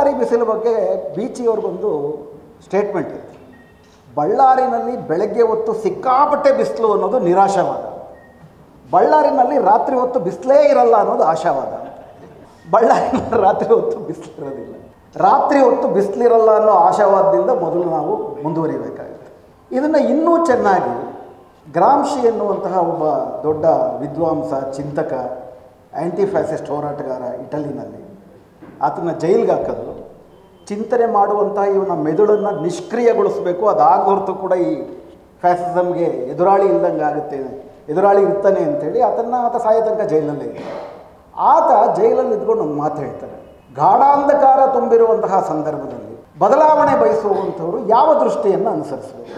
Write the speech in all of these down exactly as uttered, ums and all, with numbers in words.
ಬಳ್ಳಾರಿ ಬಿಸಿಲು ಬಗ್ಗೆ ಬೀಚಿಯವ್ರಿಗೊಂದು ಸ್ಟೇಟ್ಮೆಂಟ್ ಇತ್ತು. ಬಳ್ಳಾರಿನಲ್ಲಿ ಬೆಳಗ್ಗೆ ಹೊತ್ತು ಸಿಕ್ಕಾಪಟ್ಟೆ ಬಿಸಿಲು ಅನ್ನೋದು ನಿರಾಶಾವಾದ, ಬಳ್ಳಾರಿನಲ್ಲಿ ರಾತ್ರಿ ಹೊತ್ತು ಬಿಸಿಲೇ ಇರಲ್ಲ ಅನ್ನೋದು ಆಶಾವಾದ. ಬಳ್ಳಾರಿನಲ್ಲಿ ರಾತ್ರಿ ಹೊತ್ತು ಬಿಸಿಲಿರೋದಿಲ್ಲ, ರಾತ್ರಿ ಹೊತ್ತು ಬಿಸಿಲಿರಲ್ಲ ಅನ್ನೋ ಆಶಾವಾದದಿಂದ ಮೊದಲು ನಾವು ಮುಂದುವರಿಬೇಕಾಗುತ್ತೆ. ಇದನ್ನು ಇನ್ನೂ ಚೆನ್ನಾಗಿ ಗ್ರಾಮ್ಶಿ ಎನ್ನುವಂತಹ ಒಬ್ಬ ದೊಡ್ಡ ವಿದ್ವಾಂಸ, ಚಿಂತಕ, ಆ್ಯಂಟಿ ಫ್ಯಾಸಿಸ್ಟ್ ಹೋರಾಟಗಾರ ಇಟಲಿನಲ್ಲಿ, ಆತನ ಜೈಲಿಗೆ ಹಾಕೋದು, ಚಿಂತನೆ ಮಾಡುವಂಥ ಇವನ ಮೆದುಳನ್ನು ನಿಷ್ಕ್ರಿಯಗೊಳಿಸಬೇಕು, ಅದಾಗ ಹೊರತು ಕೂಡ ಈ ಫ್ಯಾಸಿಸಮ್ಗೆ ಎದುರಾಳಿ ಇಲ್ದಂಗೆ ಆಗುತ್ತೆ, ಎದುರಾಳಿ ಇರ್ತಾನೆ ಅಂಥೇಳಿ ಆತನ್ನು ಆತ ಸಾಯೋ ತನಕ ಜೈಲಲ್ಲೇ ಇದೆ. ಆತ ಜೈಲಲ್ಲಿ ಇದ್ಕೊಂಡು ಒಂದು ಮಾತು ಹೇಳ್ತಾರೆ, ಗಾಢಾಂಧಕಾರ ತುಂಬಿರುವಂತಹ ಸಂದರ್ಭದಲ್ಲಿ ಬದಲಾವಣೆ ಬಯಸುವಂಥವರು ಯಾವ ದೃಷ್ಟಿಯನ್ನು ಅನುಸರಿಸಬೇಕು.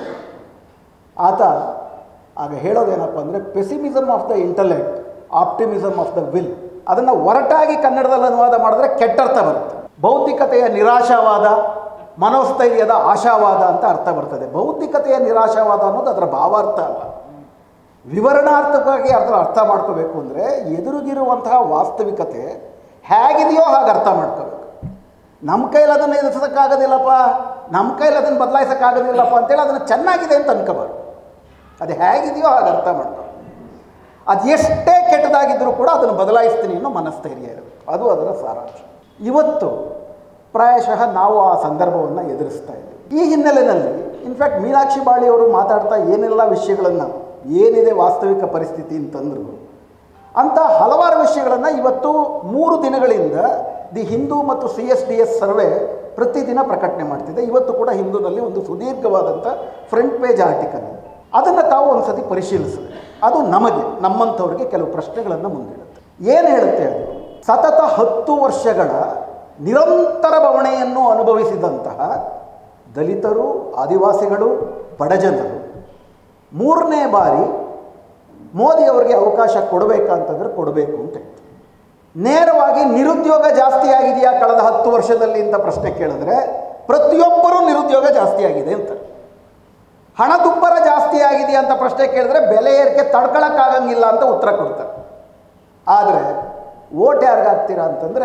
ಆತ ಆಗ ಹೇಳೋದೇನಪ್ಪ ಅಂದರೆ, pessimism of the intellect, optimism of the will. ಅದನ್ನು ಒರಟಾಗಿ ಕನ್ನಡದಲ್ಲಿ ಅನುವಾದ ಮಾಡಿದ್ರೆ ಕೆಟ್ಟರ್ಥ ಬರುತ್ತೆ. ಬೌದ್ಧಿಕತೆಯ ನಿರಾಶಾವಾದ, ಮನೋಸ್ಥೈರ್ಯದ ಆಶಾವಾದ ಅಂತ ಅರ್ಥ ಬರ್ತದೆ. ಬೌದ್ಧಿಕತೆಯ ನಿರಾಶಾವಾದ ಅನ್ನೋದು ಅದರ ಭಾವಾರ್ಥ ಅಲ್ಲ. ವಿವರಣಾರ್ಥವಾಗಿ ಅದರ ಅರ್ಥ ಮಾಡ್ಕೋಬೇಕು ಅಂದರೆ ಎದುರಿಗಿರುವಂತಹ ವಾಸ್ತವಿಕತೆ ಹೇಗಿದೆಯೋ ಹಾಗೆ ಅರ್ಥ ಮಾಡ್ಕೋಬೇಕು. ನಮ್ಮ ಕೈಲಿ ಅದನ್ನು ಎದುರಿಸೋಕ್ಕಾಗೋದಿಲ್ಲಪ್ಪ, ನಮ್ಮ ಕೈಲಿ ಅದನ್ನು ಬದಲಾಯಿಸೋಕ್ಕಾಗೋದಿಲ್ಲಪ್ಪ ಅಂತೇಳಿ ಅದನ್ನು ಚೆನ್ನಾಗಿದೆ ಅಂತ ಅನ್ಕೋಬಾರ್ದು. ಅದು ಹೇಗಿದೆಯೋ ಹಾಗೆ ಅರ್ಥ ಮಾಡ್ಕೋ. ಅದು ಎಷ್ಟೇ ಕೆಟ್ಟದಾಗಿದ್ದರೂ ಕೂಡ ಅದನ್ನು ಬದಲಾಯಿಸ್ತೀನಿ ಅನ್ನೋ ಮನಸ್ಥೈರ್ಯ ಇರುತ್ತೆ. ಅದು ಅದರ ಸಾರಾಂಶ. ಇವತ್ತು ಪ್ರಾಯಶಃ ನಾವು ಆ ಸಂದರ್ಭವನ್ನು ಎದುರಿಸ್ತಾ ಇದ್ದೀವಿ. ಈ ಹಿನ್ನೆಲೆಯಲ್ಲಿ ಇನ್ಫ್ಯಾಕ್ಟ್ ಮೀನಾಕ್ಷಿ ಬಾಳಿಯವರು ಮಾತಾಡ್ತಾ ಏನೆಲ್ಲ ವಿಷಯಗಳನ್ನು, ಏನಿದೆ ವಾಸ್ತವಿಕ ಪರಿಸ್ಥಿತಿ ಅಂತಂದ್ರು, ಅಂಥ ಹಲವಾರು ವಿಷಯಗಳನ್ನು ಇವತ್ತು ಮೂರು ದಿನಗಳಿಂದ ದಿ ಹಿಂದೂ ಮತ್ತು C S D S survey ಪ್ರತಿದಿನ ಪ್ರಕಟಣೆ ಮಾಡ್ತಿದೆ. ಇವತ್ತು ಕೂಡ ಹಿಂದೂನಲ್ಲಿ ಒಂದು ಸುದೀರ್ಘವಾದಂಥ ಫ್ರಂಟ್ ಪೇಜ್ ಆರ್ಟಿಕಲ್, ಅದನ್ನು ತಾವು ಒಂದು ಸತಿ ಪರಿಶೀಲಿಸಿದೆ. ಅದು ನಮಗೆ, ನಮ್ಮಂಥವ್ರಿಗೆ ಕೆಲವು ಪ್ರಶ್ನೆಗಳನ್ನು ಮುಂದಿಡುತ್ತೆ. ಏನು ಹೇಳುತ್ತೆ ಅದು? ಸತತ ಹತ್ತು ವರ್ಷಗಳ ನಿರಂತರ ಬವಣೆಯನ್ನು ಅನುಭವಿಸಿದಂತಹ ದಲಿತರು, ಆದಿವಾಸಿಗಳು, ಬಡಜನರು ಮೂರನೇ ಬಾರಿ ಮೋದಿಯವರಿಗೆ ಅವಕಾಶ ಕೊಡಬೇಕಂತಂದ್ರೆ ಕೊಡಬೇಕು ಅಂತ ಹೇಳ್ತಾರೆ. ನೇರವಾಗಿ ನಿರುದ್ಯೋಗ ಜಾಸ್ತಿ ಆಗಿದೆಯಾ ಕಳೆದ ಹತ್ತು ವರ್ಷದಲ್ಲಿ ಅಂತ ಪ್ರಶ್ನೆ ಕೇಳಿದ್ರೆ ಪ್ರತಿಯೊಬ್ಬರೂ ನಿರುದ್ಯೋಗ ಜಾಸ್ತಿ ಆಗಿದೆ ಅಂತ. ಹಣದುಬ್ಬರ ಜಾಸ್ತಿ ಆಗಿದೆಯಾ ಅಂತ ಪ್ರಶ್ನೆ ಕೇಳಿದ್ರೆ ಬೆಲೆ ಏರಿಕೆ ತಡ್ಕೊಳಕ್ಕಾಗಂಗಿಲ್ಲ ಅಂತ ಉತ್ತರ ಕೊಡ್ತಾರೆ. ಆದರೆ ಓಟ್ ಯಾರಿಗಾಗ್ತೀರಾ ಅಂತಂದರೆ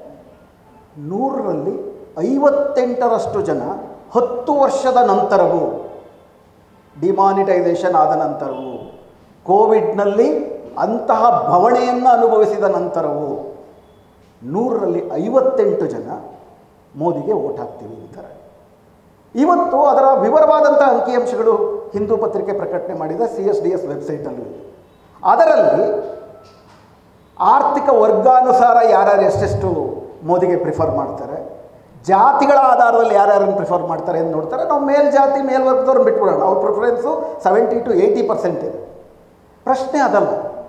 ನೂರರಲ್ಲಿ ಐವತ್ತೆಂಟರಷ್ಟು ಜನ ಹತ್ತು ವರ್ಷದ ನಂತರವೂ, ಡಿಮಾನಿಟೈಸೇಷನ್ ಆದ ನಂತರವೂ, ಕೋವಿಡ್ನಲ್ಲಿ ಅಂತಹ ಭವಣೆಯನ್ನು ಅನುಭವಿಸಿದ ನಂತರವೂ ನೂರರಲ್ಲಿ ಐವತ್ತೆಂಟು ಜನ ಮೋದಿಗೆ ಓಟ್ ಹಾಕ್ತೀವಿ ಅಂತಾರೆ. ಇವತ್ತು ಅದರ ವಿವರವಾದಂಥ ಅಂಕಿಅಂಶಗಳು ಹಿಂದೂ ಪತ್ರಿಕೆ ಪ್ರಕಟಣೆ ಮಾಡಿದ ಸಿ ಎಸ್ ಡಿ ಎಸ್ ವೆಬ್ಸೈಟಲ್ಲೂ ಇದೆ. ಅದರಲ್ಲಿ ಆರ್ಥಿಕ ವರ್ಗಾನುಸಾರ ಯಾರ್ಯಾರು ಎಷ್ಟೆಷ್ಟು ಮೋದಿಗೆ ಪ್ರಿಫರ್ ಮಾಡ್ತಾರೆ, ಜಾತಿಗಳ ಆಧಾರದಲ್ಲಿ ಯಾರ್ಯಾರನ್ನು ಪ್ರಿಫರ್ ಮಾಡ್ತಾರೆ ಅಂತ ನೋಡ್ತಾರೆ. ನಾವು ಮೇಲ್ಜಾತಿ ಮೇಲ್ವರ್ಗದವ್ರನ್ನ ಬಿಟ್ಬಿಡೋಣ, ಅವ್ರ preference seventy to eighty percent ಇದೆ. ಪ್ರಶ್ನೆ ಅದಲ್ಲ.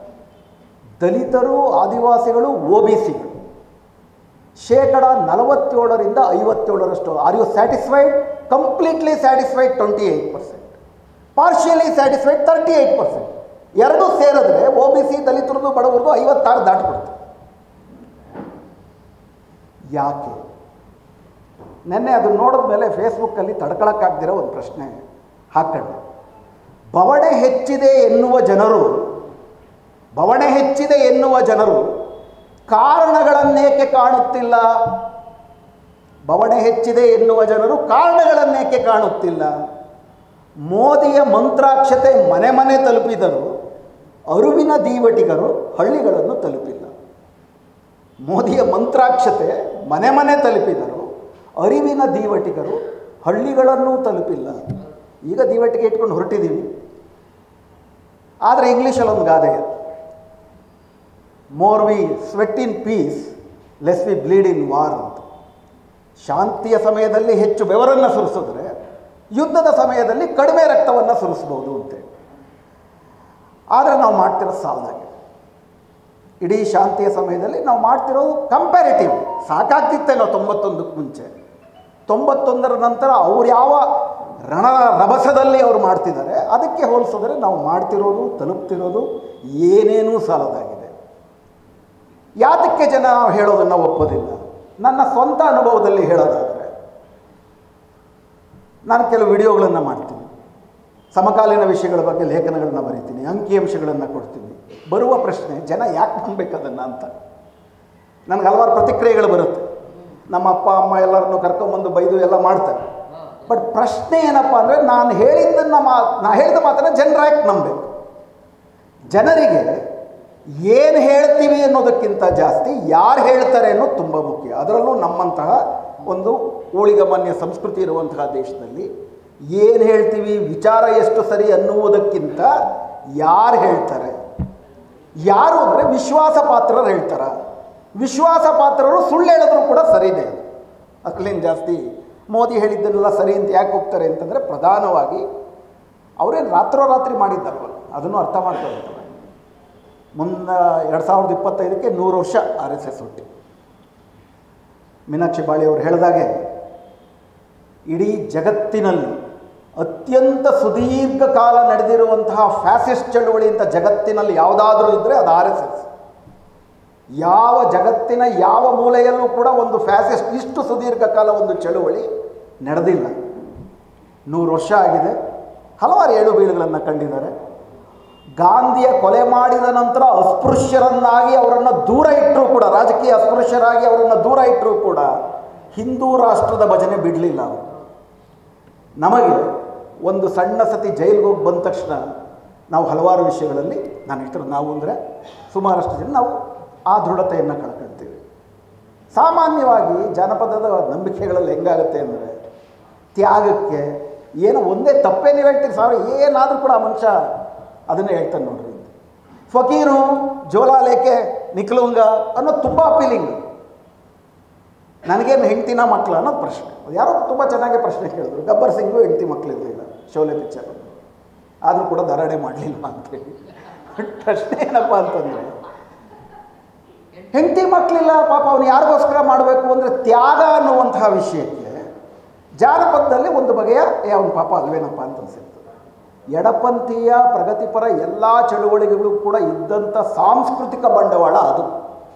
ದಲಿತರು, ಆದಿವಾಸಿಗಳು, ಒ ಬಿ ಸಿಗಳು ಶೇಕಡ ನಲವತ್ತೇಳರಿಂದ ಐವತ್ತೇಳರಷ್ಟು. Are you satisfied? Completely satisfied twenty eight percent, partially satisfied thirty eight percent. ಎರಡೂ ಸೇರಿದ್ರೆ ಒ ಬಿ ಸಿ, ದಲಿತರದು, ಬಡವರದು ಐವತ್ತಾರು ದಾಟ್ಬಿಡ್ತು. ಯಾಕೆ? ನೆನ್ನೆ ಅದನ್ನು ನೋಡಿದ ಮೇಲೆ ಫೇಸ್ಬುಕ್ಕಲ್ಲಿ ತಡ್ಕೊಳಕ್ಕಾಗ್ದಿರೋ ಒಂದು ಪ್ರಶ್ನೆ ಹಾಕೊಂಡೆ. ಬವಣೆ ಹೆಚ್ಚಿದೆ ಎನ್ನುವ ಜನರು ಬವಣೆ ಹೆಚ್ಚಿದೆ ಎನ್ನುವ ಜನರು ಕಾರಣಗಳನ್ನೇಕೆ ಕಾಣುತ್ತಿಲ್ಲ? ಬವಣೆ ಹೆಚ್ಚಿದೆ ಎನ್ನುವ ಜನರು ಕಾರಣಗಳನ್ನೇಕೆ ಕಾಣುತ್ತಿಲ್ಲ? ಮೋದಿಯ ಮಂತ್ರಾಕ್ಷತೆ ಮನೆ ಮನೆ ತಲುಪಿದರು, ಅರಿವಿನ ದೀವಟಿಗರು ಹಳ್ಳಿಗಳನ್ನು ತಲುಪಿಲ್ಲ. ಮೋದಿಯ ಮಂತ್ರಾಕ್ಷತೆ ಮನೆ ಮನೆ ತಲುಪಿದರು, ಅರಿವಿನ ದೀವಟಿಗರು ಹಳ್ಳಿಗಳನ್ನೂ ತಲುಪಿಲ್ಲ. ಈಗ ದೀವಟಿಗೆ ಇಟ್ಕೊಂಡು ಹೊರಟಿದ್ದೀವಿ. ಆದರೆ ಇಂಗ್ಲೀಷಲ್ಲಿ ಒಂದು ಗಾದೆ, more we sweat in peace less we bleed in war ಅಂತ. ಶಾಂತಿಯ ಸಮಯದಲ್ಲಿ ಹೆಚ್ಚು ಬೆವರನ್ನು ಸುರಿಸಿದ್ರೆ ಯುದ್ಧದ ಸಮಯದಲ್ಲಿ ಕಡಿಮೆ ರಕ್ತವನ್ನು ಸುರಿಸ್ಬೋದು ಅಂತೇಳಿ. ಆದರೆ ನಾವು ಮಾಡ್ತಿರೋದು ಸಾಲದಾಗಿದೆ. ಇಡೀ ಶಾಂತಿಯ ಸಮಯದಲ್ಲಿ ನಾವು ಮಾಡ್ತಿರೋದು ಕಂಪ್ಯಾರಿಟಿವ್ ಸಾಕಾಗ್ತಿತ್ತೇನೋ ತೊಂಬತ್ತೊಂದಕ್ಕೆ ಮುಂಚೆ. ತೊಂಬತ್ತೊಂದರ ನಂತರ ಅವ್ರು ಯಾವ ರಣ ರಭಸದಲ್ಲಿ ಅವ್ರು ಮಾಡ್ತಿದ್ದಾರೆ ಅದಕ್ಕೆ ಹೋಲಿಸಿದ್ರೆ ನಾವು ಮಾಡ್ತಿರೋದು, ತಲುಪ್ತಿರೋದು ಏನೇನೂ ಸಾಲದಾಗಿದೆ. ಯಾತಕ್ಕೆ ಜನ ಹೇಳೋದನ್ನು ಒಪ್ಪೋದಿಲ್ಲ? ನನ್ನ ಸ್ವಂತ ಅನುಭವದಲ್ಲಿ ಹೇಳೋದಾದರೆ, ನಾನು ಕೆಲವು ವಿಡಿಯೋಗಳನ್ನು ಮಾಡ್ತೀನಿ, ಸಮಕಾಲೀನ ವಿಷಯಗಳ ಬಗ್ಗೆ ಲೇಖನಗಳನ್ನು ಬರೀತೀನಿ, ಅಂಕಿಅಂಶಗಳನ್ನು ಕೊಡ್ತೀನಿ. ಬರುವ ಪ್ರಶ್ನೆ, ಜನ ಯಾಕೆ ನಂಬಬೇಕದನ್ನು ಅಂತ. ನನಗೆ ಹಲವಾರು ಪ್ರತಿಕ್ರಿಯೆಗಳು ಬರುತ್ತೆ. ನಮ್ಮ ಅಪ್ಪ ಅಮ್ಮ ಎಲ್ಲರನ್ನು ಕರ್ಕೊಂಬಂದು ಬೈದು ಎಲ್ಲ ಮಾಡ್ತಾರೆ. ಬಟ್ ಪ್ರಶ್ನೆ ಏನಪ್ಪ ಅಂದರೆ, ನಾನು ಹೇಳಿದ್ದನ್ನು ಮಾ ನಾ ಹೇಳಿದ ಮಾತನ್ನು ಜನರಾಗಿ ನಂಬಬೇಕು. ಜನರಿಗೆ ಏನು ಹೇಳ್ತೀವಿ ಅನ್ನೋದಕ್ಕಿಂತ ಜಾಸ್ತಿ ಯಾರು ಹೇಳ್ತಾರೆ ಅನ್ನೋದು ತುಂಬ ಮುಖ್ಯ. ಅದರಲ್ಲೂ ನಮ್ಮಂತಹ ಒಂದು ಊಳಿಗಮಾನ್ಯ ಸಂಸ್ಕೃತಿ ಇರುವಂತಹ ದೇಶದಲ್ಲಿ ಏನು ಹೇಳ್ತೀವಿ, ವಿಚಾರ ಎಷ್ಟು ಸರಿ ಅನ್ನುವುದಕ್ಕಿಂತ ಯಾರು ಹೇಳ್ತಾರೆ, ಯಾರು ಅಂದರೆ ವಿಶ್ವಾಸ ಪಾತ್ರರು ಹೇಳ್ತಾರೆ. ವಿಶ್ವಾಸ ಪಾತ್ರರು ಸುಳ್ಳು ಹೇಳಿದ್ರು ಕೂಡ ಸರಿನೇ. ಅಕ್ಲೇನು ಜಾಸ್ತಿ ಮೋದಿ ಹೇಳಿದ್ದನ್ನೆಲ್ಲ ಸರಿ ಅಂತ ಯಾಕೆ ಹೋಗ್ತಾರೆ ಅಂತಂದರೆ, ಪ್ರಧಾನವಾಗಿ ಅವರೇನು ರಾತ್ರೋರಾತ್ರಿ ಮಾಡಿದ್ದಾರಲ್ಲ, ಅದನ್ನು ಅರ್ಥ ಮಾಡ್ಕೊಳ್ತಾರೆ. ಮುಂದೆ ಎರಡು ಸಾವಿರದ ಇಪ್ಪತ್ತೈದಕ್ಕೆ ನೂರು ವರ್ಷ ಆರ್ ಎಸ್ ಎಸ್ ಹುಟ್ಟಿ. ಮೀನಾಕ್ಷಿ ಬಾಳಿಯವರು ಹೇಳಿದಾಗೆ ಇಡೀ ಜಗತ್ತಿನಲ್ಲಿ ಅತ್ಯಂತ ಸುದೀರ್ಘ ಕಾಲ ನಡೆದಿರುವಂತಹ ಫ್ಯಾಸಿಸ್ಟ್ ಚಳುವಳಿ ಅಂತ ಜಗತ್ತಿನಲ್ಲಿ ಯಾವುದಾದ್ರೂ ಇದ್ದರೆ ಅದು ಆರ್ ಎಸ್ ಎಸ್. ಯಾವ ಜಗತ್ತಿನ ಯಾವ ಮೂಲೆಯಲ್ಲೂ ಕೂಡ ಒಂದು ಫ್ಯಾಸಿಸ್ಟ್ ಇಷ್ಟು ಸುದೀರ್ಘ ಕಾಲ ಒಂದು ಚಳುವಳಿ ನಡೆದಿಲ್ಲ. ನೂರು ವರ್ಷ ಆಗಿದೆ. ಹಲವಾರು ಏಳು ಬೀಳುಗಳನ್ನು ಕಂಡಿದ್ದಾರೆ. ಗಾಂಧಿಯ ಕೊಲೆ ಮಾಡಿದ ನಂತರ ಅಸ್ಪೃಶ್ಯರನ್ನಾಗಿ ಅವರನ್ನು ದೂರ ಇಟ್ಟರೂ ಕೂಡ, ರಾಜಕೀಯ ಅಸ್ಪೃಶ್ಯರಾಗಿ ಅವರನ್ನು ದೂರ ಇಟ್ಟರೂ ಕೂಡ ಹಿಂದೂ ರಾಷ್ಟ್ರದ ಭಜನೆ ಬಿಡಲಿಲ್ಲ ಅವರು. ನಮಗೆ ಒಂದು ಸಣ್ಣ ಸತಿ ಜೈಲಿಗೆ ಹೋಗಿ ಬಂದ ತಕ್ಷಣ ನಾವು ಹಲವಾರು ವಿಷಯಗಳಲ್ಲಿ, ನಾನು ಹೇಳ್ತಾರೆ ನಾವು ಅಂದರೆ ಸುಮಾರಷ್ಟು ಜನ ನಾವು ಆ ದೃಢತೆಯನ್ನು ಕಳ್ಕೊಳ್ತೀವಿ. ಸಾಮಾನ್ಯವಾಗಿ ಜಾನಪದದ ನಂಬಿಕೆಗಳಲ್ಲಿ ಹೆಂಗಾಗುತ್ತೆ ಅಂದರೆ, ತ್ಯಾಗಕ್ಕೆ ಏನೋ ಒಂದೇ ತಪ್ಪೇ ನೀವು ಹೇಳ್ತೀರಿ ಸಾವಿರ ಏನಾದರೂ ಕೂಡ ಆ ಮನುಷ್ಯ ಅದನ್ನೇ ಹೇಳ್ತಾನೆ ನೋಡ್ರಿ. ಫಕೀರು ಜೋಲಾಲೇಕೆ ನಿಕ್ಲುಂಗ ಅನ್ನೋದು ತುಂಬ ಅಪೀಲಿಂಗ್. ನನಗೇನು ಹೆಂಡ್ತಿನ ಮಕ್ಕಳ ಅನ್ನೋದು ಪ್ರಶ್ನೆ. ಯಾರೋ ತುಂಬ ಚೆನ್ನಾಗಿ ಪ್ರಶ್ನೆ ಕೇಳಿದ್ರು. ಗಬ್ಬರ್ ಸಿಂಗು ಹೆಂಡ್ತಿ ಮಕ್ಕಳಿರಲಿಲ್ಲ ಶೋಲೆ ಪಿಕ್ಚರ್, ಆದರೂ ಕೂಡ ಧಾರಣೆ ಮಾಡಲಿಲ್ಲ ಅಂತೇಳಿ. ಪ್ರಶ್ನೆ ಏನಪ್ಪ ಅಂತಂದರೆ, ಹೆಂಡತಿ ಮಕ್ಕಳಿಲ್ಲ ಪಾಪ ಅವನು ಯಾರಿಗೋಸ್ಕರ ಮಾಡಬೇಕು ಅಂದರೆ ತ್ಯಾಗ ಅನ್ನುವಂತಹ ವಿಷಯಕ್ಕೆ ಜಾನಪದದಲ್ಲಿ ಒಂದು ಬಗೆಯ ಏ ಅವನ ಪಾಪ ಅಲ್ವೇನಪ್ಪ ಅಂತ ಅನಿಸುತ್ತೆ. ಎಡಪಂಥೀಯ ಪ್ರಗತಿಪರ ಎಲ್ಲ ಚಳುವಳಿಗಳು ಕೂಡ ಇದ್ದಂಥ ಸಾಂಸ್ಕೃತಿಕ ಬಂಡವಾಳ ಅದು.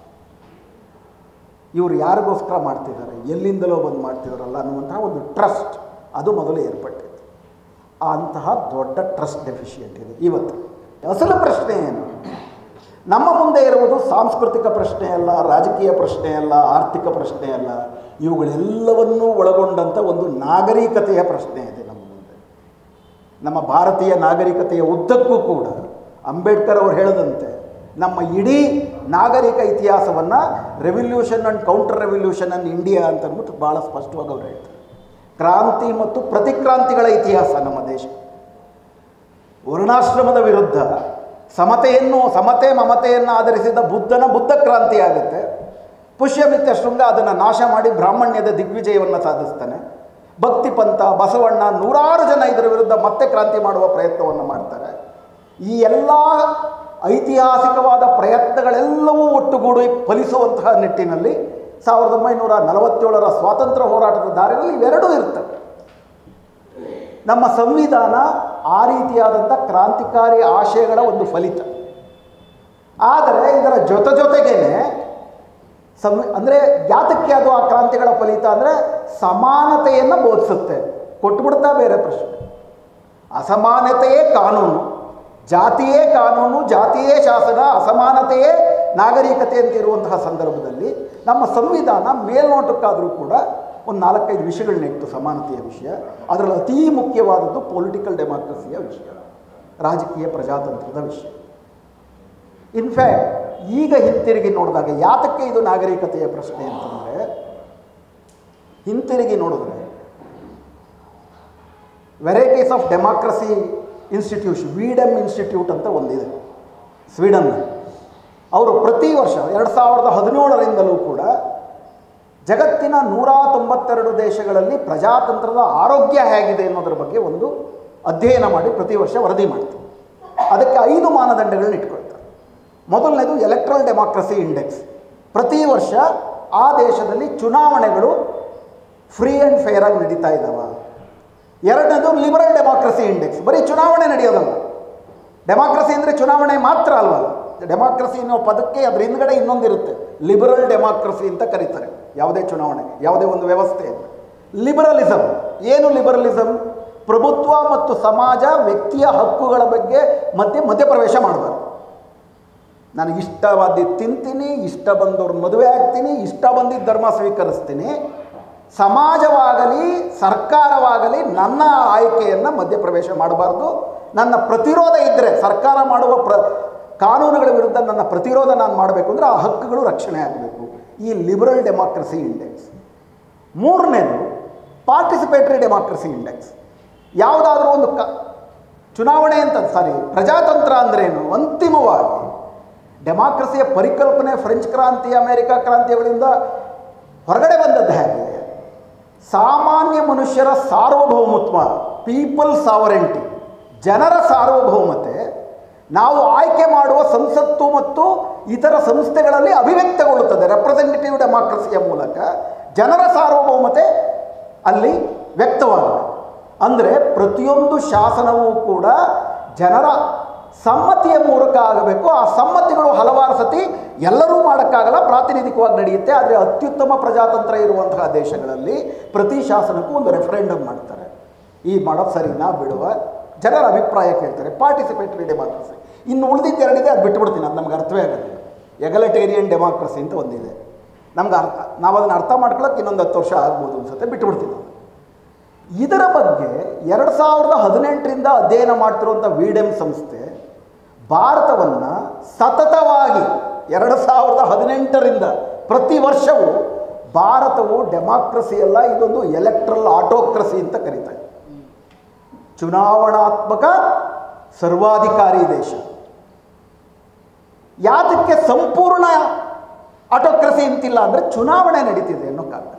ಇವರು ಯಾರಿಗೋಸ್ಕರ ಮಾಡ್ತಿದ್ದಾರೆ, ಎಲ್ಲಿಂದಲೋ ಬಂದು ಮಾಡ್ತಿದ್ದಾರಲ್ಲ ಅನ್ನುವಂತಹ ಒಂದು ಟ್ರಸ್ಟ್ ಅದು ಮೊದಲು ಏರ್ಪಟ್ಟಿತ್ತು. ಅಂತಹ ದೊಡ್ಡ ಟ್ರಸ್ಟ್ ಡೆಫಿಷಿಯೆಂಟ್ ಇದೆ ಇವತ್ತು. ಅಸಲು ಪ್ರಶ್ನೆ ಏನು? ನಮ್ಮ ಮುಂದೆ ಇರುವುದು ಸಾಂಸ್ಕೃತಿಕ ಪ್ರಶ್ನೆ ಅಲ್ಲ, ರಾಜಕೀಯ ಪ್ರಶ್ನೆ ಅಲ್ಲ, ಆರ್ಥಿಕ ಪ್ರಶ್ನೆ ಅಲ್ಲ, ಇವುಗಳೆಲ್ಲವನ್ನೂ ಒಳಗೊಂಡಂಥ ಒಂದು ನಾಗರಿಕತೆಯ ಪ್ರಶ್ನೆ ಇದೆ ನಮ್ಮ ಮುಂದೆ. ನಮ್ಮ ಭಾರತೀಯ ನಾಗರಿಕತೆಯ ಉದ್ದಕ್ಕೂ ಕೂಡ ಅಂಬೇಡ್ಕರ್ ಅವರು ಹೇಳದಂತೆ ನಮ್ಮ ಇಡೀ ನಾಗರಿಕ ಇತಿಹಾಸವನ್ನು revolution and counter revolution and India ಅಂತ ಅಂದ್ಬಿಟ್ಟು ಭಾಳ ಸ್ಪಷ್ಟವಾಗಿ ಅವರು ಹೇಳ್ತಾರೆ. ಕ್ರಾಂತಿ ಮತ್ತು ಪ್ರತಿಕ್ರಾಂತಿಗಳ ಇತಿಹಾಸ ನಮ್ಮ ದೇಶ. ವರ್ಣಾಶ್ರಮದ ವಿರುದ್ಧ ಸಮತೆಯನ್ನು ಸಮತೆ ಮಮತೆಯನ್ನು ಆಧರಿಸಿದ ಬುದ್ಧನ ಬುದ್ಧ ಕ್ರಾಂತಿ ಆಗುತ್ತೆ. ಪುಷ್ಯಮಿತ್ರ ಶೃಂಗ ಅದನ್ನು ನಾಶ ಮಾಡಿ ಬ್ರಾಹ್ಮಣ್ಯದ ದಿಗ್ವಿಜಯವನ್ನು ಸಾಧಿಸ್ತಾನೆ. ಭಕ್ತಿ ಪಂಥ, ಬಸವಣ್ಣ, ನೂರಾರು ಜನ ಇದರ ವಿರುದ್ಧ ಮತ್ತೆ ಕ್ರಾಂತಿ ಮಾಡುವ ಪ್ರಯತ್ನವನ್ನು ಮಾಡ್ತಾರೆ. ಈ ಎಲ್ಲ ಐತಿಹಾಸಿಕವಾದ ಪ್ರಯತ್ನಗಳೆಲ್ಲವೂ ಒಟ್ಟುಗೂಡಿ ಫಲಿಸುವಂತಹ ನಿಟ್ಟಿನಲ್ಲಿ ಸಾವಿರದ ಒಂಬೈನೂರ ನಲವತ್ತೇಳರ ಸ್ವಾತಂತ್ರ್ಯ ಹೋರಾಟದ ದಾರಿಯಲ್ಲಿ ಇವೆರಡೂ ಇರ್ತವೆ. ನಮ್ಮ ಸಂವಿಧಾನ ಆ ರೀತಿಯಾದಂಥ ಕ್ರಾಂತಿಕಾರಿ ಆಶಯಗಳ ಒಂದು ಫಲಿತ. ಆದರೆ ಇದರ ಜೊತೆ ಜೊತೆಗೇನೆ ಸಂವಿ ಅಂದರೆ ಯಾತಕ್ಕೆ ಅದು ಆ ಕ್ರಾಂತಿಗಳ ಫಲಿತ ಅಂದರೆ ಸಮಾನತೆಯನ್ನು ಬೋಧಿಸುತ್ತೆ. ಕೊಟ್ಬಿಡ್ತಾ ಬೇರೆ ಪ್ರಶ್ನೆ. ಅಸಮಾನತೆಯೇ ಕಾನೂನು, ಜಾತಿಯೇ ಕಾನೂನು, ಜಾತಿಯೇ ಶಾಸನ, ಅಸಮಾನತೆಯೇ ನಾಗರಿಕತೆ ಅಂತಿರುವಂತಹ ಸಂದರ್ಭದಲ್ಲಿ ನಮ್ಮ ಸಂವಿಧಾನ ಮೇಲ್ನೋಟಕ್ಕಾದರೂ ಕೂಡ ಒಂದು ನಾಲ್ಕೈದು ವಿಷಯಗಳನ್ನಿಟ್ಟು ಸಮಾನತೆಯ ವಿಷಯ. ಅದರಲ್ಲಿ ಅತೀ ಮುಖ್ಯವಾದದ್ದು ಪೊಲಿಟಿಕಲ್ ಡೆಮಾಕ್ರಸಿಯ ವಿಷಯ, ರಾಜಕೀಯ ಪ್ರಜಾತಂತ್ರದ ವಿಷಯ. ಇನ್ಫ್ಯಾಕ್ಟ್ ಈಗ ಹಿಂತಿರುಗಿ ನೋಡಿದಾಗ ಯಾತಕ್ಕೆ ಇದು ನಾಗರಿಕತೆಯ ಪ್ರಶ್ನೆ ಅಂತಂದರೆ, ಹಿಂತಿರುಗಿ ನೋಡಿದ್ರೆ varieties of democracy institution, V Dem institute ಅಂತ ಒಂದಿದೆ ಸ್ವೀಡನ್ನ. ಅವರು ಪ್ರತಿ ವರ್ಷ ಎರಡು ಸಾವಿರದ ಹದಿನೇಳರಿಂದಲೂ ಕೂಡ ಜಗತ್ತಿನ ನೂರ ತೊಂಬತ್ತೆರಡು ದೇಶಗಳಲ್ಲಿ ಪ್ರಜಾತಂತ್ರದ ಆರೋಗ್ಯ ಹೇಗಿದೆ ಅನ್ನೋದ್ರ ಬಗ್ಗೆ ಒಂದು ಅಧ್ಯಯನ ಮಾಡಿ ಪ್ರತಿ ವರ್ಷ ವರದಿ ಮಾಡ್ತಾರೆ. ಅದಕ್ಕೆ ಐದು ಮಾನದಂಡಗಳನ್ನ ಇಟ್ಕೊಳ್ತಾರೆ. ಮೊದಲನೇದು ಎಲೆಕ್ಟ್ರಲ್ ಡೆಮಾಕ್ರಸಿ ಇಂಡೆಕ್ಸ್. ಪ್ರತಿ ವರ್ಷ ಆ ದೇಶದಲ್ಲಿ ಚುನಾವಣೆಗಳು ಫ್ರೀ ಆ್ಯಂಡ್ ಫೇರ್ ಆಗಿ ನಡೀತಾ ಇದ್ದಾವೆ. ಎರಡನೇದು ಲಿಬರಲ್ ಡೆಮಾಕ್ರಸಿ ಇಂಡೆಕ್ಸ್. ಬರೀ ಚುನಾವಣೆ ನಡೆಯೋದಲ್ಲ. ಡೆಮಾಕ್ರಸಿ ಅಂದರೆ ಚುನಾವಣೆ ಮಾತ್ರ ಅಲ್ವ. ಡೆಮಾಕ್ರಸಿ ಅನ್ನೋ ಪದಕ್ಕೆ ಅದರ ಹಿಂದ್ಗಡೆ ಇನ್ನೊಂದಿರುತ್ತೆ, ಲಿಬರಲ್ ಡೆಮಾಕ್ರಸಿ ಅಂತ ಕರೀತಾರೆ ಯಾವುದೇ ಚುನಾವಣೆ, ಯಾವುದೇ ಒಂದು ವ್ಯವಸ್ಥೆ. ಲಿಬರಲಿಸಮ್ ಏನು? ಲಿಬರಲಿಸಮ್ ಪ್ರಭುತ್ವ ಮತ್ತು ಸಮಾಜ ವ್ಯಕ್ತಿಯ ಹಕ್ಕುಗಳ ಬಗ್ಗೆ ಮಧ್ಯೆ ಮಧ್ಯಪ್ರವೇಶ ಮಾಡಬಾರ್ದು. ನನಗೆ ಇಷ್ಟವಾದ್ದು ತಿಂತೀನಿ, ಇಷ್ಟ ಬಂದವ್ರನ್ನ ಮದುವೆ ಆಗ್ತೀನಿ, ಇಷ್ಟ ಬಂದಿದ್ದ ಧರ್ಮ ಸ್ವೀಕರಿಸ್ತೀನಿ. ಸಮಾಜವಾಗಲಿ ಸರ್ಕಾರವಾಗಲಿ ನನ್ನ ಆಯ್ಕೆಯನ್ನು ಮಧ್ಯಪ್ರವೇಶ ಮಾಡಬಾರ್ದು. ನನ್ನ ಪ್ರತಿರೋಧ ಇದ್ದರೆ ಸರ್ಕಾರ ಮಾಡುವ ಪ್ರ ಕಾನೂನುಗಳ ವಿರುದ್ಧ ನನ್ನ ಪ್ರತಿರೋಧ ನಾನು ಮಾಡಬೇಕು ಅಂದರೆ ಆ ಹಕ್ಕುಗಳು ರಕ್ಷಣೆ ಆಗಬೇಕು. ಈ ಲಿಬರಲ್ ಡೆಮಾಕ್ರಸಿ ಇಂಡೆಕ್ಸ್. ಮೂರನೇದು ಪಾರ್ಟಿಸಿಪೇಟರಿ ಡೆಮಾಕ್ರಸಿ ಇಂಡೆಕ್ಸ್. ಯಾವುದಾದ್ರೂ ಒಂದು ಕ ಚುನಾವಣೆ ಅಂತ ಸಾರಿ ಪ್ರಜಾತಂತ್ರ ಅಂದ್ರೇನು, ಅಂತಿಮವಾಗಿ ಡೆಮಾಕ್ರಸಿಯ ಪರಿಕಲ್ಪನೆ ಫ್ರೆಂಚ್ ಕ್ರಾಂತಿ, ಅಮೇರಿಕಾ ಕ್ರಾಂತಿಗಳಿಂದ ಹೊರಗಡೆ ಬಂದದ್ದು ಹೇಗೆ? ಸಾಮಾನ್ಯ ಮನುಷ್ಯರ ಸಾರ್ವಭೌಮತ್ವ, ಪೀಪಲ್ ಸಾವರೆಂಟಿ, ಜನರ ಸಾರ್ವಭೌಮತೆ ನಾವು ಆಯ್ಕೆ ಮಾಡುವ ಸಂಸತ್ತು ಮತ್ತು ಇತರ ಸಂಸ್ಥೆಗಳಲ್ಲಿ ಅಭಿವ್ಯಕ್ತಗೊಳ್ಳುತ್ತದೆ. ರೆಪ್ರೆಸೆಂಟೇಟಿವ್ ಡೆಮಾಕ್ರಸಿಯ ಮೂಲಕ ಜನರ ಸಾರ್ವಭೌಮತೆ ಅಲ್ಲಿ ವ್ಯಕ್ತವಾಗಿದೆ. ಅಂದರೆ ಪ್ರತಿಯೊಂದು ಶಾಸನವೂ ಕೂಡ ಜನರ ಸಮ್ಮತಿಯ ಮೂಲಕ ಆಗಬೇಕು. ಆ ಸಮ್ಮತಿಗಳು ಹಲವಾರು ಸತಿ ಎಲ್ಲರೂ ಮಾಡೋಕ್ಕಾಗಲ್ಲ, ಪ್ರಾತಿನಿಧಿಕವಾಗಿ ನಡೆಯುತ್ತೆ. ಆದರೆ ಅತ್ಯುತ್ತಮ ಪ್ರಜಾತಂತ್ರ ಇರುವಂತಹ ದೇಶಗಳಲ್ಲಿ ಪ್ರತಿ ಶಾಸನಕ್ಕೂ ಒಂದು ರೆಫರೆಂಡಮ್ ಮಾಡ್ತಾರೆ. ಈ ಮಾಡೋದು ಸರಿನಾ ಬಿಡುವ, ಜನರ ಅಭಿಪ್ರಾಯ ಕೇಳ್ತಾರೆ. Participatory democracy. ಇನ್ನು ಉಳಿದಿದ್ದು ಎರಡಿದೆ, ಅದು ಬಿಟ್ಟುಬಿಡ್ತೀನಿ, ಅದು ನಮ್ಗೆ ಅರ್ಥವೇ ಆಗೋದಿಲ್ಲ. ಎಗಲಿಟೇರಿಯನ್ ಡೆಮಾಕ್ರಸಿ ಅಂತ ಒಂದಿದೆ, ನಮ್ಗೆ ಅರ್ಥ ನಾವು ಅದನ್ನು ಅರ್ಥ ಮಾಡ್ಕೊಳ್ಳೋಕೆ ಇನ್ನೊಂದು ಹತ್ತು ವರ್ಷ ಆಗ್ಬೋದು ಅನ್ಸುತ್ತೆ, ಬಿಟ್ಟುಬಿಡ್ತೀನಿ. ಇದರ ಬಗ್ಗೆ ಎರಡು ಸಾವಿರದ ಹದಿನೆಂಟರಿಂದ ಅಧ್ಯಯನ ಮಾಡ್ತಿರುವಂಥ ವಿಡೆಮ್ ಸಂಸ್ಥೆ ಭಾರತವನ್ನು ಸತತವಾಗಿ ಎರಡು ಸಾವಿರದ ಹದಿನೆಂಟರಿಂದ ಪ್ರತಿ ವರ್ಷವೂ ಭಾರತವು ಡೆಮಾಕ್ರಸಿ ಅಲ್ಲ, ಇದೊಂದು ಎಲೆಕ್ಟ್ರಲ್ ಆಟೋಕ್ರಸಿ ಅಂತ ಕರೀತಾರೆ. ಚುನಾವಣಾತ್ಮಕ ಸರ್ವಾಧಿಕಾರಿ ದೇಶ. ಯಾತಕ್ಕೆ ಸಂಪೂರ್ಣ ಆಟೋಕ್ರಸಿ ಅಂತಿಲ್ಲ ಅಂದರೆ ಚುನಾವಣೆ ನಡೀತಿದೆ ಅನ್ನೋ ಕಾರಣಕ್ಕೆ.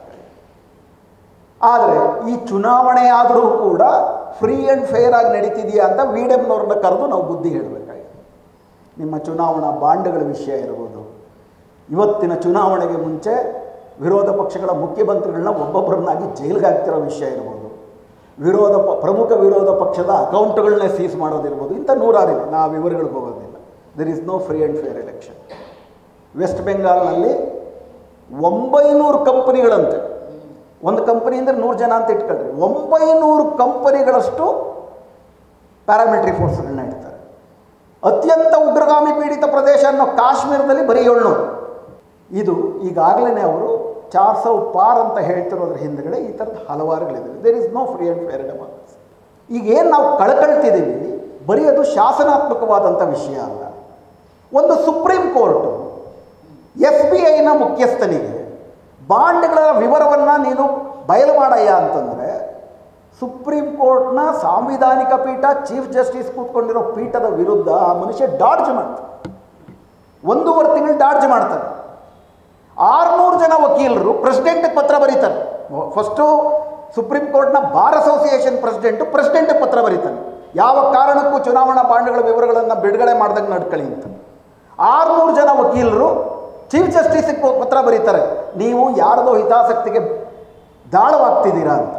ಆದರೆ ಈ ಚುನಾವಣೆ ಆದರೂ ಕೂಡ ಫ್ರೀ ಆ್ಯಂಡ್ ಫೇರ್ ಆಗಿ ನಡೀತಿದೆಯಾ ಅಂತ ವಿಡೆಮ್ನವ್ರನ್ನ ಕರೆದು ನಾವು ಬುದ್ಧಿ ಹೇಳಬೇಕಾಗಿದೆ. ನಿಮ್ಮ ಚುನಾವಣಾ ಬಾಂಡ್ಗಳ ವಿಷಯ ಇರ್ಬೋದು, ಇವತ್ತಿನ ಚುನಾವಣೆಗೆ ಮುಂಚೆ ವಿರೋಧ ಪಕ್ಷಗಳ ಮುಖ್ಯಮಂತ್ರಿಗಳನ್ನ ಒಬ್ಬೊಬ್ಬರನ್ನಾಗಿ ಜೈಲಿಗೆ ಹಾಕ್ತಿರೋ ವಿಷಯ ಇರ್ಬೋದು, ವಿರೋಧ ಪ ಪ್ರಮುಖ ವಿರೋಧ ಪಕ್ಷದ ಅಕೌಂಟ್ಗಳನ್ನೇ ಸೀಸ್ ಮಾಡೋದಿರ್ಬೋದು, ಇಂಥ ನೂರಾರಿವೆ, ನಾವು ವಿವರಗಳಿಗೆ ಹೋಗೋದಿಲ್ಲ. There is no free and fair election. West ಬೆಂಗಾಲ್ನಲ್ಲಿ ಒಂಬೈನೂರು ಕಂಪನಿಗಳಂತೆ, ಒಂದು ಕಂಪನಿ ಅಂದರೆ ನೂರು ಜನ ಅಂತ ಇಟ್ಕೊಳ್ರಿ, ಒಂಬೈನೂರು ಕಂಪನಿಗಳಷ್ಟು ಪ್ಯಾರಾಮಿಲಿಟರಿ ಫೋರ್ಸ್ಗಳನ್ನ ಇಡ್ತಾರೆ. ಅತ್ಯಂತ ಉಗ್ರಗಾಮಿ ಪೀಡಿತ ಪ್ರದೇಶ ಅನ್ನೋ ಕಾಶ್ಮೀರದಲ್ಲಿ ಬರೀ ಏಳ್ನೂರು. ಇದು ಈಗಾಗಲೇ ಅವರು ಚಾರ್ ಸೌ ಪಾರ್ ಅಂತ ಹೇಳ್ತಿರೋದ್ರ ಹಿಂದ್ಗಡೆ ಈ ಥರದ ಹಲವಾರುಗಳಿದೆ. There is no free and fair democracy. ಈಗ ಏನು ನಾವು ಕಳ್ಕೊಳ್ತಿದ್ದೀವಿ ಬರೀ ಅದು ಶಾಸನಾತ್ಮಕವಾದಂಥ ವಿಷಯ ಅಲ್ಲ. ಒಂದು ಸುಪ್ರೀಂ ಕೋರ್ಟು ಎಸ್ ಬಿ ಐನ ಮುಖ್ಯಸ್ಥನಿಗೆ ಬಾಂಡ್ಗಳ ವಿವರವನ್ನು ನೀನು ಬಯಲು ಮಾಡಯ್ಯ ಅಂತಂದರೆ ಸುಪ್ರೀಂ ಕೋರ್ಟ್ನ ಸಾಂವಿಧಾನಿಕ ಪೀಠ, ಚೀಫ್ ಜಸ್ಟಿಸ್ ಕೂತ್ಕೊಂಡಿರೋ ಪೀಠದ ವಿರುದ್ಧ ಆ ಮನುಷ್ಯ ಡಾಡ್ಜ್ ಮಾಡ್ತಾನೆ. ಒಂದೂವರೆ ತಿಂಗಳು ಡಾಡ್ಜ್ ಮಾಡ್ತಾನೆ. ಆರುನೂರು ಜನ ವಕೀಲರು ಪ್ರೆಸಿಡೆಂಟ್ಗೆ ಪತ್ರ ಬರೀತಾರೆ. ಫಸ್ಟು ಸುಪ್ರೀಂ ಕೋರ್ಟ್ನ ಬಾರ್ ಅಸೋಸಿಯೇಷನ್ ಪ್ರೆಸಿಡೆಂಟು ಪ್ರೆಸಿಡೆಂಟ್ಗೆ ಪತ್ರ ಬರೀತಾನೆ, ಯಾವ ಕಾರಣಕ್ಕೂ ಚುನಾವಣಾ ಬಾಂಡ್ಗಳ ವಿವರಗಳನ್ನು ಬಿಡುಗಡೆ ಮಾಡ್ದಂಗೆ ನಡ್ಕೊಳ್ಳಿ ಅಂತ. ಆರುನೂರು ಜನ ವಕೀಲರು ಚೀಫ್ ಜಸ್ಟಿಸ್ಗೆ ಪತ್ರ ಬರೀತಾರೆ, ನೀವು ಯಾರದೋ ಹಿತಾಸಕ್ತಿಗೆ ದಾಳವಾಗ್ತಿದ್ದೀರಾ ಅಂತ.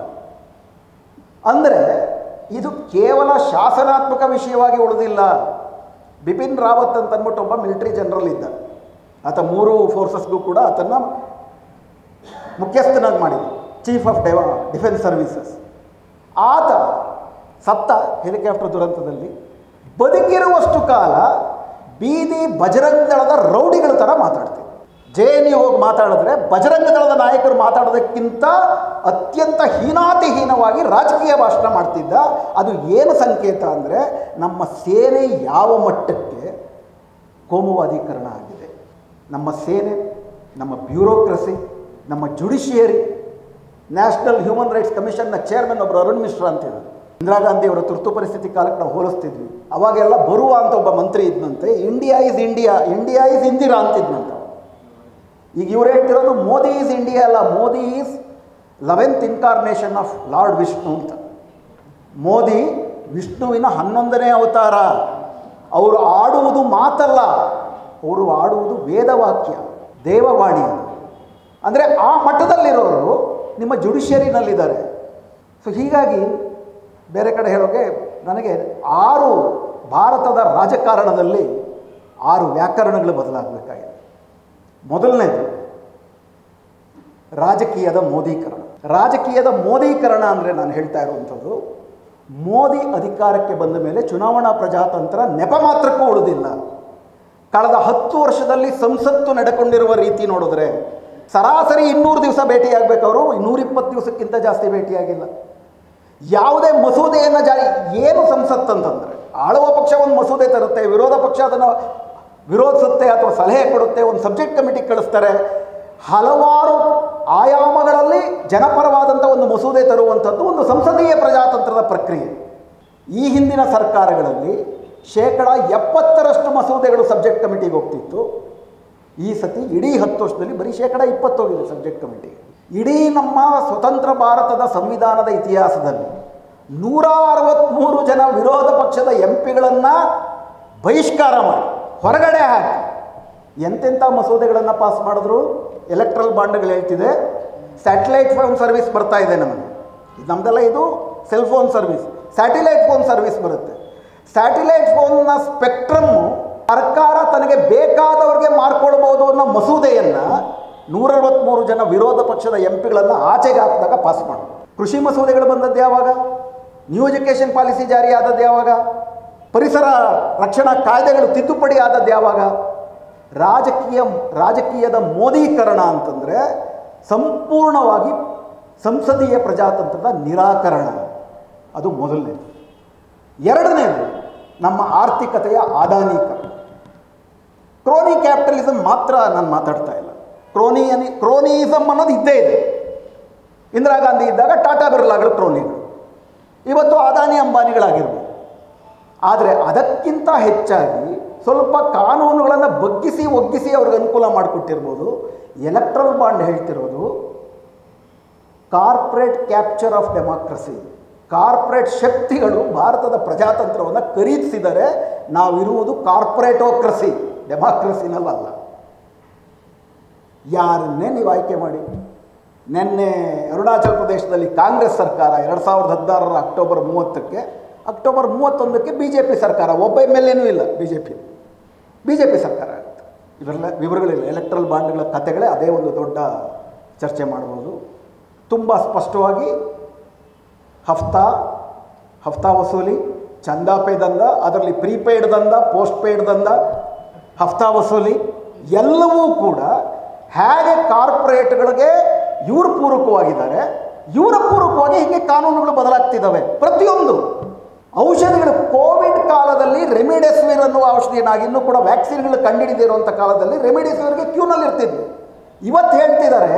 ಅಂದರೆ ಇದು ಕೇವಲ ಶಾಸನಾತ್ಮಕ ವಿಷಯವಾಗಿ ಉಳಿದಿಲ್ಲ. ಬಿಪಿನ್ ರಾವತ್ ಅಂತ ಅಂದ್ಬಿಟ್ಟು ಒಬ್ಬ ಮಿಲಿಟರಿ ಜನರಲ್ ಇದ್ದ, ಆತ ಮೂರು ಫೋರ್ಸಸ್ಗೂ ಕೂಡ ಆತನ್ನು ಮುಖ್ಯಸ್ಥನಾಗಿ ಮಾಡಿದ, ಚೀಫ್ ಆಫ್ ಡೆವ ಡಿಫೆನ್ಸ್ ಸರ್ವೀಸಸ್. ಆತ ಸತ್ತ ಹೆಲಿಕಾಪ್ಟರ್ ದುರಂತದಲ್ಲಿ. ಬದುಕಿರುವಷ್ಟು ಕಾಲ ಬೀದಿ ಬಜರಂಗ ದಳದ ರೌಡಿಗಳ ಥರ ಮಾತಾಡ್ತೀವಿ. ಜೆ ಎನ್ ಯು ಹೋಗಿ ಮಾತಾಡಿದ್ರೆ ಬಜರಂಗ ದಳದ ನಾಯಕರು ಮಾತಾಡೋದಕ್ಕಿಂತ ಅತ್ಯಂತ ಹೀನಾತಿಹೀನವಾಗಿ ರಾಜಕೀಯ ಭಾಷಣ ಮಾಡ್ತಿದ್ದ. ಅದು ಏನು ಸಂಕೇತ ಅಂದರೆ ನಮ್ಮ ಸೇನೆ ಯಾವ ಮಟ್ಟಕ್ಕೆ ಕೋಮುವಾದೀಕರಣ ಆಗಿದೆ. ನಮ್ಮ ಸೇನೆ, ನಮ್ಮ ಬ್ಯೂರೋಕ್ರಸಿ, ನಮ್ಮ ಜುಡಿಷಿಯರಿ, ನ್ಯಾಷನಲ್ ಹ್ಯೂಮನ್ ರೈಟ್ಸ್ ಕಮಿಷನ್ನ ಚೇರ್ಮನ್ ಒಬ್ಬರು ಅರುಣ್ ಮಿಶ್ರಾ ಅಂತಿದ್ದಾರೆ. ಇಂದಿರಾ ಗಾಂಧಿಯವರ ತುರ್ತು ಪರಿಸ್ಥಿತಿ ಕಾಲಕ್ಕೆ ನಾವು ಹೋಲಿಸ್ತಿದ್ವಿ. ಅವಾಗೆಲ್ಲ ಬರುವ ಅಂತ ಒಬ್ಬ ಮಂತ್ರಿ ಇದ್ದಂತೆ, India is India, India is Indira ಅಂತಿದ್ನಂತ. ಈಗ ಇವ್ರು ಹೇಳ್ತಿರೋದು ಮೋದಿ ಈಸ್ ಇಂಡಿಯಾ ಅಲ್ಲ, Modi is eleventh incarnation of lord Vishnu ಅಂತ. ಮೋದಿ ವಿಷ್ಣುವಿನ ಹನ್ನೊಂದನೇ ಅವತಾರ. ಅವರು ಆಡುವುದು ಮಾತಲ್ಲ, ಅವರು ಆಡುವುದು ವೇದವಾಕ್ಯ, ದೇವವಾಣಿ. ಅಂದರೆ ಆ ಮಟ್ಟದಲ್ಲಿರೋರು ನಿಮ್ಮ ಜುಡಿಷಿಯರಿನಲ್ಲಿದ್ದಾರೆ. ಸೊ ಹೀಗಾಗಿ ಬೇರೆ ಕಡೆ ಹೇಳೋಕೆ ನನಗೆ ಆರು ಭಾರತದ ರಾಜಕಾರಣದಲ್ಲಿ ಆರು ವ್ಯಾಕರಣಗಳು ಬದಲಾಗಬೇಕಾಗಿದೆ. ಮೊದಲನೇದು ರಾಜಕೀಯದ ಮೋದೀಕರಣ. ರಾಜಕೀಯದ ಮೋದೀಕರಣ ಅಂದರೆ ನಾನು ಹೇಳ್ತಾ ಇರುವಂಥದ್ದು, ಮೋದಿ ಅಧಿಕಾರಕ್ಕೆ ಬಂದ ಮೇಲೆ ಚುನಾವಣಾ ಪ್ರಜಾತಂತ್ರ ನೆಪ ಮಾತ್ರಕ್ಕೂ ಉಳಿದಿಲ್ಲ. ಕಳೆದ ಹತ್ತು ವರ್ಷದಲ್ಲಿ ಸಂಸತ್ತು ನಡೆಕೊಂಡಿರುವ ರೀತಿ ನೋಡಿದ್ರೆ ಸರಾಸರಿ ಇನ್ನೂರು ದಿವಸ ಭೇಟಿಯಾಗಬೇಕು, ಅವರು ಇನ್ನೂರಿಪ್ಪತ್ತು ದಿವಸಕ್ಕಿಂತ ಜಾಸ್ತಿ ಭೇಟಿಯಾಗಿಲ್ಲ. ಯಾವುದೇ ಮಸೂದೆಯನ್ನು ಜಾರಿ ಏನು ಸಂಸತ್ತು ಅಂತಂದರೆ ಆಳುವ ಪಕ್ಷ ಒಂದು ಮಸೂದೆ ತರುತ್ತೆ, ವಿರೋಧ ಪಕ್ಷ ಅದನ್ನು ವಿರೋಧಿಸುತ್ತೆ ಅಥವಾ ಸಲಹೆ ಕೊಡುತ್ತೆ, ಒಂದು ಸಬ್ಜೆಕ್ಟ್ ಕಮಿಟಿ ಕಳಿಸ್ತಾರೆ. ಹಲವಾರು ಆಯಾಮಗಳಲ್ಲಿ ಜನಪರವಾದಂಥ ಒಂದು ಮಸೂದೆ ತರುವಂಥದ್ದು ಒಂದು ಸಂಸದೀಯ ಪ್ರಜಾತಂತ್ರದ ಪ್ರಕ್ರಿಯೆ. ಈ ಹಿಂದಿನ ಸರ್ಕಾರಗಳಲ್ಲಿ ಶೇಕಡ ಎಪ್ಪತ್ತರಷ್ಟು ಮಸೂದೆಗಳು ಸಬ್ಜೆಕ್ಟ್ ಕಮಿಟಿಗೆ ಹೋಗ್ತಿತ್ತು. ಈ ಸತಿ ಇಡೀ ಹತ್ತು ವರ್ಷದಲ್ಲಿ ಬರೀ ಶೇಕಡ ಇಪ್ಪತ್ತು ಹೋಗಿದೆ ಸಬ್ಜೆಕ್ಟ್ ಕಮಿಟಿಗೆ. ಇಡೀ ನಮ್ಮ ಸ್ವತಂತ್ರ ಭಾರತದ ಸಂವಿಧಾನದ ಇತಿಹಾಸದಲ್ಲಿ ನೂರ ಅರವತ್ತ್ಮೂರು ಜನ ವಿರೋಧ ಪಕ್ಷದ ಎಂ ಪಿಗಳನ್ನು ಬಹಿಷ್ಕಾರ ಮಾಡಿ ಹೊರಗಡೆ ಹಾಕಿ ಎಂತೆಂಥ ಮಸೂದೆಗಳನ್ನು ಪಾಸ್ ಮಾಡಿದ್ರು. ಎಲೆಕ್ಟ್ರಲ್ ಬಾಂಡ್ಗಳು ಹೇಳ್ತಿದೆ, ಸ್ಯಾಟಲೈಟ್ ಫೋನ್ ಸರ್ವಿಸ್ ಬರ್ತಾ ಇದೆ ನಮಗೆ, ಇದು ನಮ್ಮದೆಲ್ಲ, ಇದು cell phone service, satellite phone service ಬರುತ್ತೆ. ಸ್ಯಾಟಿಲೈಟ್ ಫೋನ್ನ ಸ್ಪೆಕ್ಟ್ರಮ್ಮು ಸರ್ಕಾರ ತನಗೆ ಬೇಕಾದವ್ರಿಗೆ ಮಾರ್ಕೊಳ್ಬೋದು ಅನ್ನೋ ಮಸೂದೆಯನ್ನು ನೂರ ಅರವತ್ತ್ಮೂರು ಜನ ವಿರೋಧ ಪಕ್ಷದ ಎಂ ಪಿಗಳನ್ನು ಆಚೆಗೆ ಹಾಕಿದಾಗ ಪಾಸ್ ಮಾಡೋದು. ಕೃಷಿ ಮಸೂದೆಗಳು ಬಂದದ್ದು ಯಾವಾಗ? ನ್ಯೂ ಎಜುಕೇಷನ್ ಪಾಲಿಸಿ ಜಾರಿ ಆದದ್ದು ಯಾವಾಗ? ಪರಿಸರ ರಕ್ಷಣಾ ಕಾಯ್ದೆಗಳು ತಿದ್ದುಪಡಿ ಆದದ್ದು ಯಾವಾಗ? ರಾಜಕೀಯ ರಾಜಕೀಯದ ಮೋದೀಕರಣ ಅಂತಂದರೆ ಸಂಪೂರ್ಣವಾಗಿ ಸಂಸದೀಯ ಪ್ರಜಾತಂತ್ರದ ನಿರಾಕರಣ, ಅದು ಮೊದಲನೇದು. ಎರಡನೇದು ನಮ್ಮ ಆರ್ಥಿಕತೆಯ ಅದಾನೀಕರಣ. ಕ್ರೋನಿ ಕ್ಯಾಪಿಟಲಿಸಮ್ ಮಾತ್ರ ನಾನು ಮಾತಾಡ್ತಾ ಇಲ್ಲ, ಕ್ರೋನಿ ಅನಿ ಕ್ರೋನಿಯಿಸಮ್ ಅನ್ನೋದು ಇದ್ದೇ ಇದೆ. ಇಂದಿರಾ ಗಾಂಧಿ ಇದ್ದಾಗ ಟಾಟಾ ಬಿರ್ಲಾಗಳು ಕ್ರೋನಿಗಳು, ಇವತ್ತು ಅದಾನಿ ಅಂಬಾನಿಗಳಾಗಿರ್ಬೋದು. ಆದರೆ ಅದಕ್ಕಿಂತ ಹೆಚ್ಚಾಗಿ ಸ್ವಲ್ಪ ಕಾನೂನುಗಳನ್ನು ಬಗ್ಗಿಸಿ ಒಗ್ಗಿಸಿ ಅವ್ರಿಗೆ ಅನುಕೂಲ ಮಾಡಿಕೊಟ್ಟಿರ್ಬೋದು. ಎಲೆಕ್ಟ್ರಲ್ ಬಾಂಡ್ ಹೇಳ್ತಿರೋದು corporate capture of democracy. Corporate ಶಕ್ತಿಗಳು ಭಾರತದ ಪ್ರಜಾತಂತ್ರವನ್ನು ಖರೀದಿಸಿದರೆ ನಾವಿರುವುದು ಕಾರ್ಪೊರೇಟೋಕ್ರಸಿ, ಡೆಮಾಕ್ರಸಿನಲ್ಲ. ಯಾರನ್ನೇ ನೀವು ಆಯ್ಕೆ ಮಾಡಿ. ನಿನ್ನೆ ಅರುಣಾಚಲ ಪ್ರದೇಶದಲ್ಲಿ ಕಾಂಗ್ರೆಸ್ ಸರ್ಕಾರ ಎರಡು ಸಾವಿರದ ಹದಿನಾರರ ಅಕ್ಟೋಬರ್ ಮೂವತ್ತಕ್ಕೆ ಅಕ್ಟೋಬರ್ ಮೂವತ್ತೊಂದಕ್ಕೆ ಬಿ ಜೆ ಪಿ ಸರ್ಕಾರ, ಒಬ್ಬ ಎಮ್ ಎಲ್ ಎನೂ ಇಲ್ಲ, B J P B J P ಸರ್ಕಾರ ಆಗುತ್ತೆ. ಇವೆಲ್ಲ ವಿವರಗಳಿಲ್ಲ, ಎಲೆಕ್ಟ್ರಲ್ ಬಾಂಡ್ಗಳ ಕಥೆಗಳೇ ಅದೇ ಒಂದು ದೊಡ್ಡ ಚರ್ಚೆ ಮಾಡ್ಬೋದು. ತುಂಬ ಸ್ಪಷ್ಟವಾಗಿ ಹಫ್ತಾ ಹಫ್ತಾ ವಸೂಲಿ, ಚಂದಾ ಪೇ ದಂದ, ಅದರಲ್ಲಿ ಪ್ರೀಪೇಯ್ಡ್ ದಂದ, ಪೋಸ್ಟ್ ಪೇಯ್ಡ್ ದಂದ, ಹಫ್ತಾ ವಸೂಲಿ ಎಲ್ಲವೂ ಕೂಡ ಹೇಗೆ ಕಾರ್ಪೊರೇಟ್ಗಳಿಗೆ ಇವರು ಪೂರಕವಾಗಿದ್ದಾರೆ, ಇವರ ಪೂರಕವಾಗಿ ಹೀಗೆ ಕಾನೂನುಗಳು ಬದಲಾಗ್ತಿದ್ದಾವೆ. ಪ್ರತಿಯೊಂದು ಔಷಧಿಗಳು, ಕೋವಿಡ್ ಕಾಲದಲ್ಲಿ ರೆಮಿಡೆಸಿವಿರ್ ಅನ್ನುವ ಔಷಧಿಯನ್ನಾಗಿ ಇನ್ನೂ ಕೂಡ ವ್ಯಾಕ್ಸಿನ್ಗಳು ಕಂಡುಹಿಡಿದಿರುವಂಥ ಕಾಲದಲ್ಲಿ ರೆಮಿಡೆಸಿವಿರ್ಗೆ ಕ್ಯೂನಲ್ಲಿ ಇರ್ತಿದ್ವಿ. ಇವತ್ತು ಹೇಳ್ತಿದ್ದಾರೆ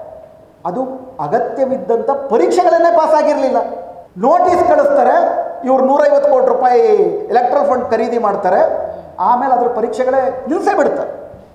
ಅದು ಅಗತ್ಯವಿದ್ದಂಥ ಪರೀಕ್ಷೆಗಳನ್ನೇ ಪಾಸ್ ಆಗಿರಲಿಲ್ಲ. ನೋಟಿಸ್ ಕಳಿಸ್ತಾರೆ, ಇವ್ರು ನೂರೈವತ್ತು ಕೋಟಿ ರೂಪಾಯಿ ಎಲೆಕ್ಟ್ರಲ್ ಫಂಡ್ ಖರೀದಿ ಮಾಡ್ತಾರೆ, ಆಮೇಲೆ ಅದರ ಪರೀಕ್ಷೆಗಳೇ ನಿಲ್ಲಿಸೇ ಬಿಡ್ತಾರೆ.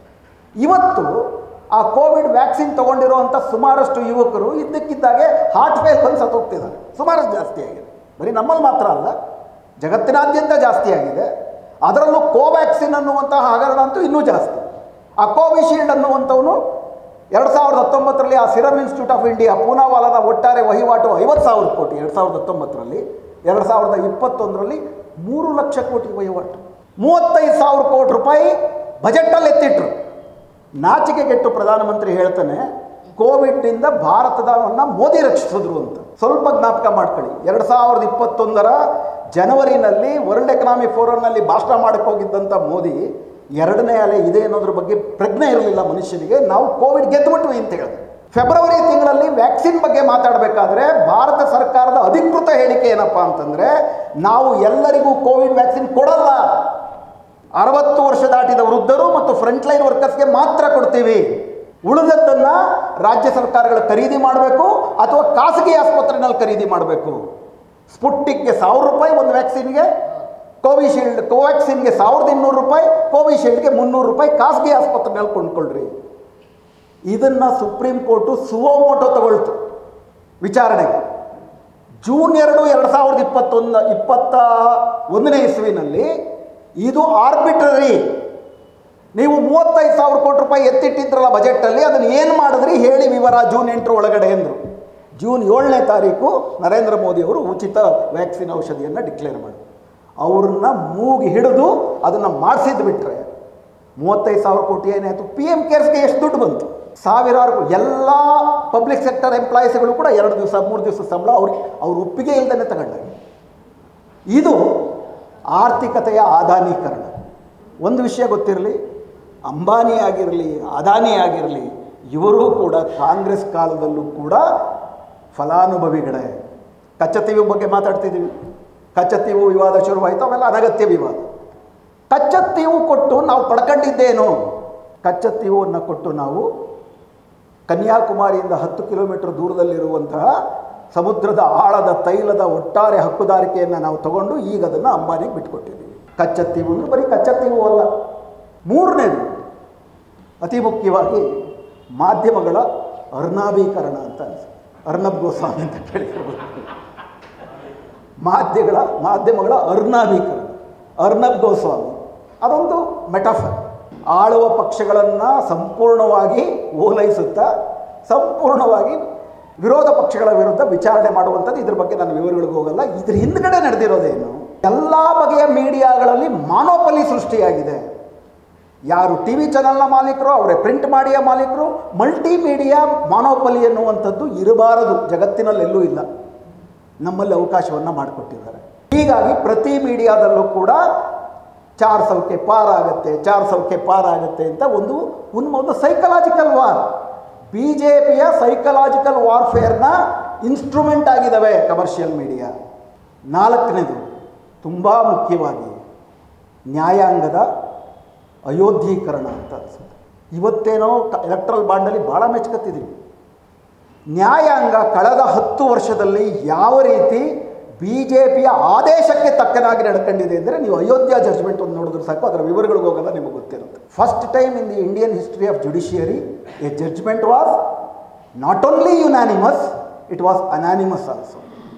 ಇವತ್ತು ಆ ಕೋವಿಡ್ ವ್ಯಾಕ್ಸಿನ್ ತೊಗೊಂಡಿರುವಂಥ ಸುಮಾರಷ್ಟು ಯುವಕರು ಇದ್ದಕ್ಕಿದ್ದಾಗೆ ಹಾರ್ಟ್ ಫೇಲ್ ಬಂದು ಸತ್ತೋಗ್ತಿದ್ದಾರೆ. ಸುಮಾರಷ್ಟು ಜಾಸ್ತಿ ಆಗಿದೆ, ಬರೀ ನಮ್ಮಲ್ಲಿ ಮಾತ್ರ ಅಲ್ಲ, ಜಗತ್ತಿನಾದ್ಯಂತ ಜಾಸ್ತಿ ಆಗಿದೆ. ಅದರಲ್ಲೂ ಕೋವ್ಯಾಕ್ಸಿನ್ ಅನ್ನುವಂತಹ ಹಗರಣ ಅಂತೂ ಇನ್ನೂ ಜಾಸ್ತಿ. ಆ ಕೋವಿಶೀಲ್ಡ್ ಅನ್ನುವಂಥವನು ಎರಡು ಸಾವಿರದ ಹತ್ತೊಂಬತ್ತರಲ್ಲಿ ಆ ಸಿರಮ್ ಇನ್ಸ್ಟಿಟ್ಯೂಟ್ ಆಫ್ ಇಂಡಿಯಾ ಪೂನಾವಾಲದ ಒಟ್ಟಾರೆ ವಹಿವಾಟು ಐವತ್ತು ಸಾವಿರ ಕೋಟಿ ಎರಡು ಸಾವಿರದ ಹತ್ತೊಂಬತ್ತರಲ್ಲಿ, ಎರಡು ಸಾವಿರದ ಇಪ್ಪತ್ತೊಂದರಲ್ಲಿ ಮೂರು ಲಕ್ಷ ಕೋಟಿ ವಹಿವಾಟು, ಮೂವತ್ತೈದು ಸಾವಿರ ಕೋಟಿ ರೂಪಾಯಿ ಬಜೆಟಲ್ಲಿ ಎತ್ತಿಟ್ರು. ನಾಚಿಕೆಗೆಟ್ಟು ಪ್ರಧಾನಮಂತ್ರಿ ಹೇಳ್ತಾನೆ ಕೋವಿಡ್ನಿಂದ ಭಾರತದವನ್ನು ಮೋದಿ ರಕ್ಷಿಸಿದ್ರು ಅಂತ. ಸ್ವಲ್ಪ ಜ್ಞಾಪಕ ಮಾಡ್ಕೊಳ್ಳಿ, ಎರಡು ಸಾವಿರದ ಇಪ್ಪತ್ತೊಂದರ ಜನವರಿನಲ್ಲಿ ವರ್ಲ್ಡ್ ಎಕನಾಮಿಕ್ ಫೋರಮ್ನಲ್ಲಿ ಭಾಷಣ ಮಾಡಕ್ಕೆ ಹೋಗಿದ್ದಂಥ ಮೋದಿ ಎರಡನೇ ಅಲೆ ಇದೆ ಅನ್ನೋದ್ರ ಬಗ್ಗೆ ಪ್ರಜ್ಞೆ ಇರಲಿಲ್ಲ ಮನುಷ್ಯನಿಗೆ. ನಾವು ಕೋವಿಡ್ ಗೆದ್ದುಬಿಟ್ವಿ ಅಂತ ಹೇಳಿದೆ. ಫೆಬ್ರವರಿ ತಿಂಗಳಲ್ಲಿ ವ್ಯಾಕ್ಸಿನ್ ಬಗ್ಗೆ ಮಾತಾಡಬೇಕಾದ್ರೆ ಭಾರತ ಸರ್ಕಾರದ ಅಧಿಕೃತ ಹೇಳಿಕೆ ಏನಪ್ಪ ಅಂತಂದರೆ, ನಾವು ಎಲ್ಲರಿಗೂ ಕೋವಿಡ್ ವ್ಯಾಕ್ಸಿನ್ ಕೊಡಲ್ಲ, ಅರವತ್ತು ವರ್ಷ ದಾಟಿದ ವೃದ್ಧರು ಮತ್ತು ಫ್ರಂಟ್ಲೈನ್ ವರ್ಕರ್ಸ್ಗೆ ಮಾತ್ರ ಕೊಡ್ತೀವಿ, ಉಳಿದದ್ದನ್ನು ರಾಜ್ಯ ಸರ್ಕಾರಗಳು ಖರೀದಿ ಮಾಡಬೇಕು ಅಥವಾ ಖಾಸಗಿ ಆಸ್ಪತ್ರೆಯಲ್ಲಿ ಖರೀದಿ ಮಾಡಬೇಕು. ಸ್ಪುಟ್ನಿಕ್ಗೆ ಸಾವಿರ ರೂಪಾಯಿ ಒಂದು ವ್ಯಾಕ್ಸಿನ್ಗೆ, ಕೋವಿಶೀಲ್ಡ್ ಕೋವ್ಯಾಕ್ಸಿನ್ಗೆ ಸಾವಿರದ ಇನ್ನೂರು ರೂಪಾಯಿ, ಕೋವಿಶೀಲ್ಡ್ಗೆ ಮುನ್ನೂರು ರೂಪಾಯಿ ಖಾಸಗಿ ಆಸ್ಪತ್ರೆಯಲ್ಲಿ ಕೊಂಡ್ಕೊಳ್ರಿ. ಇದನ್ನು ಸುಪ್ರೀಂ ಕೋರ್ಟು ಸುವೋಮೋಟೋ ತಗೊಳ್ತು ವಿಚಾರಣೆಗೆ. ಜೂನ್ ಎರಡು ಎರಡು ಸಾವಿರದ ಇಪ್ಪತ್ತೊಂದು ಇಪ್ಪತ್ತ ಒಂದನೇ ಇಸ್ವಿನಲ್ಲಿ ಇದು ಆರ್ಬಿಟ್ರರಿ, ನೀವು ಮೂವತ್ತೈದು ಸಾವಿರ ಕೋಟಿ ರೂಪಾಯಿ ಎತ್ತಿಟ್ಟಿದ್ರಲ್ಲ ಬಜೆಟಲ್ಲಿ, ಅದನ್ನು ಏನು ಮಾಡಿದ್ರಿ ಹೇಳಿ ವಿವರ ಜೂನ್ ಎಂಟರ ಒಳಗಡೆ ಎಂದರು. ಜೂನ್ ಏಳನೇ ತಾರೀಕು ನರೇಂದ್ರ ಮೋದಿಯವರು ಉಚಿತ ವ್ಯಾಕ್ಸಿನ್ ಔಷಧಿಯನ್ನು ಡಿಕ್ಲೇರ್ ಮಾಡಿದ್ರು. ಅವ್ರನ್ನ ಮೂಗಿ ಹಿಡಿದು ಅದನ್ನು ಮಾಡಿಸಿದ್ದು ಬಿಟ್ಟರೆ ಮೂವತ್ತೈದು ಸಾವಿರ ಕೋಟಿ ಏನಾಯಿತು? ಪಿ ಎಮ್ ಕೇರ್ಸ್ಗೆ ಎಷ್ಟು ದುಡ್ಡು ಬಂತು? ಸಾವಿರಾರು ಎಲ್ಲ ಪಬ್ಲಿಕ್ ಸೆಕ್ಟರ್ ಎಂಪ್ಲಾಯೀಸ್ಗಳು ಕೂಡ ಎರಡು ದಿವಸ ಮೂರು ದಿವಸ ಸಂಬಳ ಅವ್ರಿಗೆ ಅವ್ರ ಒಪ್ಪಿಗೆ ಇಲ್ಲದೇ ತಗೊಂಡಾಗ. ಇದು ಆರ್ಥಿಕತೆಯ ಆದಾನೀಕರಣ. ಒಂದು ವಿಷಯ ಗೊತ್ತಿರಲಿ, ಅಂಬಾನಿ ಆಗಿರಲಿ, ಅದಾನಿ ಆಗಿರಲಿ, ಇವರೂ ಕೂಡ ಕಾಂಗ್ರೆಸ್ ಕಾಲದಲ್ಲೂ ಕೂಡ ಫಲಾನುಭವಿಗಳೇ. ಕಚ್ಚತ್ತಿವು ಬಗ್ಗೆ ಮಾತಾಡ್ತಿದ್ದೀವಿ. ಕಚ್ಚತ್ತಿವು ವಿವಾದ ಶುರುವಾಯಿತು, ಅವೆಲ್ಲ ಅನಗತ್ಯ ವಿವಾದ. ಕಚ್ಚತ್ತಿವು ಕೊಟ್ಟು ನಾವು ಪಡ್ಕೊಂಡಿದ್ದೇನು? ಕಚ್ಚತ್ತಿವನ್ನು ಕೊಟ್ಟು ನಾವು ಕನ್ಯಾಕುಮಾರಿಯಿಂದ ಹತ್ತು ಕಿಲೋಮೀಟರ್ ದೂರದಲ್ಲಿರುವಂತಹ ಸಮುದ್ರದ ಆಳದ ತೈಲದ ಒಟ್ಟಾರೆ ಹಕ್ಕುದಾರಿಕೆಯನ್ನು ನಾವು ತಗೊಂಡು ಈಗ ಅದನ್ನು ಅಂಬಾನಿಗೆ ಬಿಟ್ಕೊಟ್ಟಿದ್ದೀವಿ. ಕಚ್ಚತ್ತಿವು ಅಂದರೆ ಬರೀ ಕಚ್ಚತ್ತಿವು ಅಲ್ಲ. ಮೂರನೇದು ಅತಿ ಮುಖ್ಯವಾಗಿ ಮಾಧ್ಯಮಗಳ ಅರ್ನಾಭೀಕರಣ ಅಂತ ಅನಿಸುತ್ತೆ. ಅರ್ನಬ್ ಗೋಸ್ವಾಮಿ ಅಂತ ಕೇಳಿರ್ಬೋದು. ಮಾಧ್ಯಮಗಳ ಮಾಧ್ಯಮಗಳ ಅರ್ನಾಭೀಕರಣ, ಅರ್ನಬ್ ಗೋಸ್ವಾಮಿ ಅದೊಂದು ಮೆಟಾಫರ್. ಆಳುವ ಪಕ್ಷಗಳನ್ನು ಸಂಪೂರ್ಣವಾಗಿ ಓಲೈಸುತ್ತಾ ಸಂಪೂರ್ಣವಾಗಿ ವಿರೋಧ ಪಕ್ಷಗಳ ವಿರುದ್ಧ ವಿಚಾರಣೆ ಮಾಡುವಂಥದ್ದು. ಇದ್ರ ಬಗ್ಗೆ ನಾನು ವಿವರಗಳಿಗೆ ಹೋಗಲ್ಲ. ಇದ್ರ ಹಿಂದ್ಗಡೆ ನಡೆದಿರೋದೇನು? ಎಲ್ಲ ಬಗೆಯ ಮೀಡಿಯಾಗಳಲ್ಲಿ ಮಾನೋಪಲಿ ಸೃಷ್ಟಿಯಾಗಿದೆ. ಯಾರು ಟಿ ವಿ ಚಾನಲ್ನ ಮಾಲೀಕರು ಅವರೇ ಪ್ರಿಂಟ್ ಮೀಡಿಯಾ ಮಾಲೀಕರು. ಮಲ್ಟಿ ಮೀಡಿಯಾ ಮಾನೋಪಲಿ ಎನ್ನುವಂಥದ್ದು ಇರಬಾರದು, ಜಗತ್ತಿನಲ್ಲೆಲ್ಲೂ ಇಲ್ಲ. ನಮ್ಮಲ್ಲಿ ಅವಕಾಶವನ್ನು ಮಾಡಿಕೊಟ್ಟಿದ್ದಾರೆ. ಹೀಗಾಗಿ ಪ್ರತಿ ಮೀಡಿಯಾದಲ್ಲೂ ಕೂಡ ಚಾರ್ ಸೌಕೆ ಪಾರ್ ಆಗುತ್ತೆ, ಚಾರ್ ಸೌಕೆ ಪಾರ್ ಆಗುತ್ತೆ ಅಂತ ಒಂದು ಒಂದು ಸೈಕಲಾಜಿಕಲ್ ವಾರ್, ಬಿ ಜೆ ಪಿಯ ಸೈಕಲಾಜಿಕಲ್ ವಾರ್ಫೇರ್ನ ಇನ್ಸ್ಟ್ರೂಮೆಂಟ್ ಆಗಿದ್ದಾವೆ ಕಮರ್ಷಿಯಲ್ ಮೀಡಿಯಾ. ನಾಲ್ಕನೇದು ತುಂಬ ಮುಖ್ಯವಾಗಿ ನ್ಯಾಯಾಂಗದ ಅಯೋಧ್ಯೀಕರಣ ಅಂತ ಅನಿಸುತ್ತೆ. ಇವತ್ತೇನೋ ಎಲೆಕ್ಟ್ರಲ್ ಬಾಂಡಲ್ಲಿ ಭಾಳ ಮೆಚ್ಕತ್ತಿದ್ದೀವಿ. ನ್ಯಾಯಾಂಗ ಕಳೆದ ಹತ್ತು ವರ್ಷದಲ್ಲಿ ಯಾವ ರೀತಿ ಬಿ ಜೆ ಪಿಯ ಆದೇಶಕ್ಕೆ ತಕ್ಕನಾಗಿ ನಡ್ಕೊಂಡಿದೆ ಅಂದರೆ ನೀವು ಅಯೋಧ್ಯ ಜಡ್ಜ್ಮೆಂಟ್ ಒಂದು ನೋಡಿದ್ರೆ ಸಾಕು, ಅದರ ವಿವರಗಳಿಗೆ ಹೋಗಲ್ಲ, ನಿಮಗೆ ಗೊತ್ತಿರುತ್ತೆ. First time in the Indian history of judiciary a judgment was not only unanimous, it was anonymous also.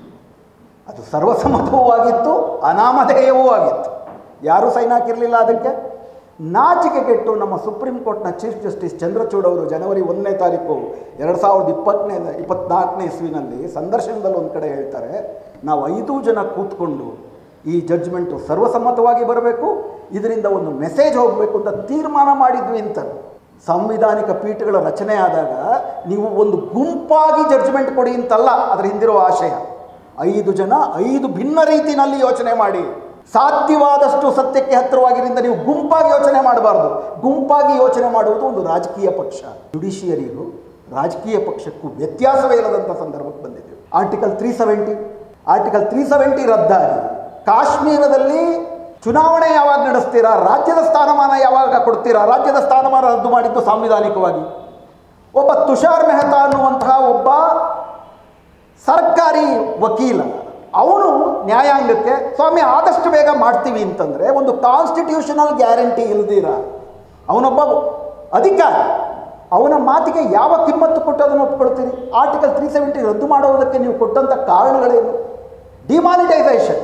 ಅದು ಸರ್ವಸಮ್ಮತವೂ ಆಗಿತ್ತು, ಅನಾಮಧೇಯವೂ ಆಗಿತ್ತು. ಯಾರೂ ಸೈನ್ ಹಾಕಿರಲಿಲ್ಲ ಅದಕ್ಕೆ. ನಾಚಿಕೆಗೆಟ್ಟು ನಮ್ಮ ಸುಪ್ರೀಂ ಕೋರ್ಟ್ನ ಚೀಫ್ ಜಸ್ಟಿಸ್ ಚಂದ್ರಚೂಡ್ ಅವರು ಜನವರಿ ಒಂದನೇ ತಾರೀಕು ಎರಡು ಸಾವಿರದ ಇಪ್ಪತ್ತನೇ ಇಪ್ಪತ್ನಾಲ್ಕನೇ ಇಸ್ವಿನಲ್ಲಿ ಸಂದರ್ಶನದಲ್ಲಿ ಒಂದು ಕಡೆ ಹೇಳ್ತಾರೆ, ನಾವು ಐದು ಜನ ಕೂತ್ಕೊಂಡು ಈ ಜಡ್ಜ್ಮೆಂಟು ಸರ್ವಸಮ್ಮತವಾಗಿ ಬರಬೇಕು, ಇದರಿಂದ ಒಂದು ಮೆಸೇಜ್ ಹೋಗಬೇಕು ಅಂತ ತೀರ್ಮಾನ ಮಾಡಿದ್ವಿ ಅಂತ. ಸಂವಿಧಾನಿಕ ಪೀಠಗಳ ರಚನೆ ಆದಾಗ ನೀವು ಒಂದು ಗುಂಪಾಗಿ ಜಡ್ಜ್ಮೆಂಟ್ ಕೊಡಿ ಅಂತಲ್ಲ ಅದರ ಹಿಂದಿರೋ ಆಶಯ. ಐದು ಜನ ಐದು ಭಿನ್ನ ರೀತಿಯಲ್ಲಿ ಯೋಚನೆ ಮಾಡಿ ಸಾಧ್ಯವಾದಷ್ಟು ಸತ್ಯಕ್ಕೆ ಹತ್ತಿರವಾಗಿರಿಂದ ನೀವು ಗುಂಪಾಗಿ ಯೋಚನೆ ಮಾಡಬಾರ್ದು. ಗುಂಪಾಗಿ ಯೋಚನೆ ಮಾಡುವುದು ಒಂದು ರಾಜಕೀಯ ಪಕ್ಷ. ಜುಡಿಷಿಯರಿಗೂ ರಾಜಕೀಯ ಪಕ್ಷಕ್ಕೂ ವ್ಯತ್ಯಾಸವೇ ಇಲ್ಲದಂಥ ಸಂದರ್ಭಕ್ಕೆ ಬಂದಿದ್ದೇವೆ. Article three seventy article three seventy ರದ್ದಾಗಿ ಕಾಶ್ಮೀರದಲ್ಲಿ ಚುನಾವಣೆ ಯಾವಾಗ ನಡೆಸ್ತೀರಾ, ರಾಜ್ಯದ ಸ್ಥಾನಮಾನ ಯಾವಾಗ ಕೊಡ್ತೀರಾ? ರಾಜ್ಯದ ಸ್ಥಾನಮಾನ ರದ್ದು ಮಾಡಿದ್ದು ಸಾಂವಿಧಾನಿಕವಾಗಿ. ಒಬ್ಬ ತುಷಾರ್ ಮೆಹ್ತಾ ಅನ್ನುವಂತಹ ಒಬ್ಬ ಸರ್ಕಾರಿ ವಕೀಲ ಅವನು ನ್ಯಾಯಾಂಗಕ್ಕೆ ಸ್ವಾಮಿ ಆದಷ್ಟು ಬೇಗ ಮಾಡ್ತೀವಿ ಅಂತಂದರೆ ಒಂದು ಕಾನ್ಸ್ಟಿಟ್ಯೂಷನಲ್ ಗ್ಯಾರಂಟಿ ಇಲ್ದಿರ ಅವನೊಬ್ಬ ಅಧಿಕಾರಿ, ಅವನ ಮಾತಿಗೆ ಯಾವ ಕಿಮ್ಮತ್ತು ಕೊಟ್ಟು ಅದನ್ನು ಒಪ್ಕೊಳ್ತೀರಿ? ಆರ್ಟಿಕಲ್ ತ್ರೀ ಸೆವೆಂಟಿ ರದ್ದು ಮಾಡುವುದಕ್ಕೆ ನೀವು ಕೊಟ್ಟಂಥ ಕಾರಣಗಳೇನು? ಡಿಮಾನಿಟೈಸೇಷನ್.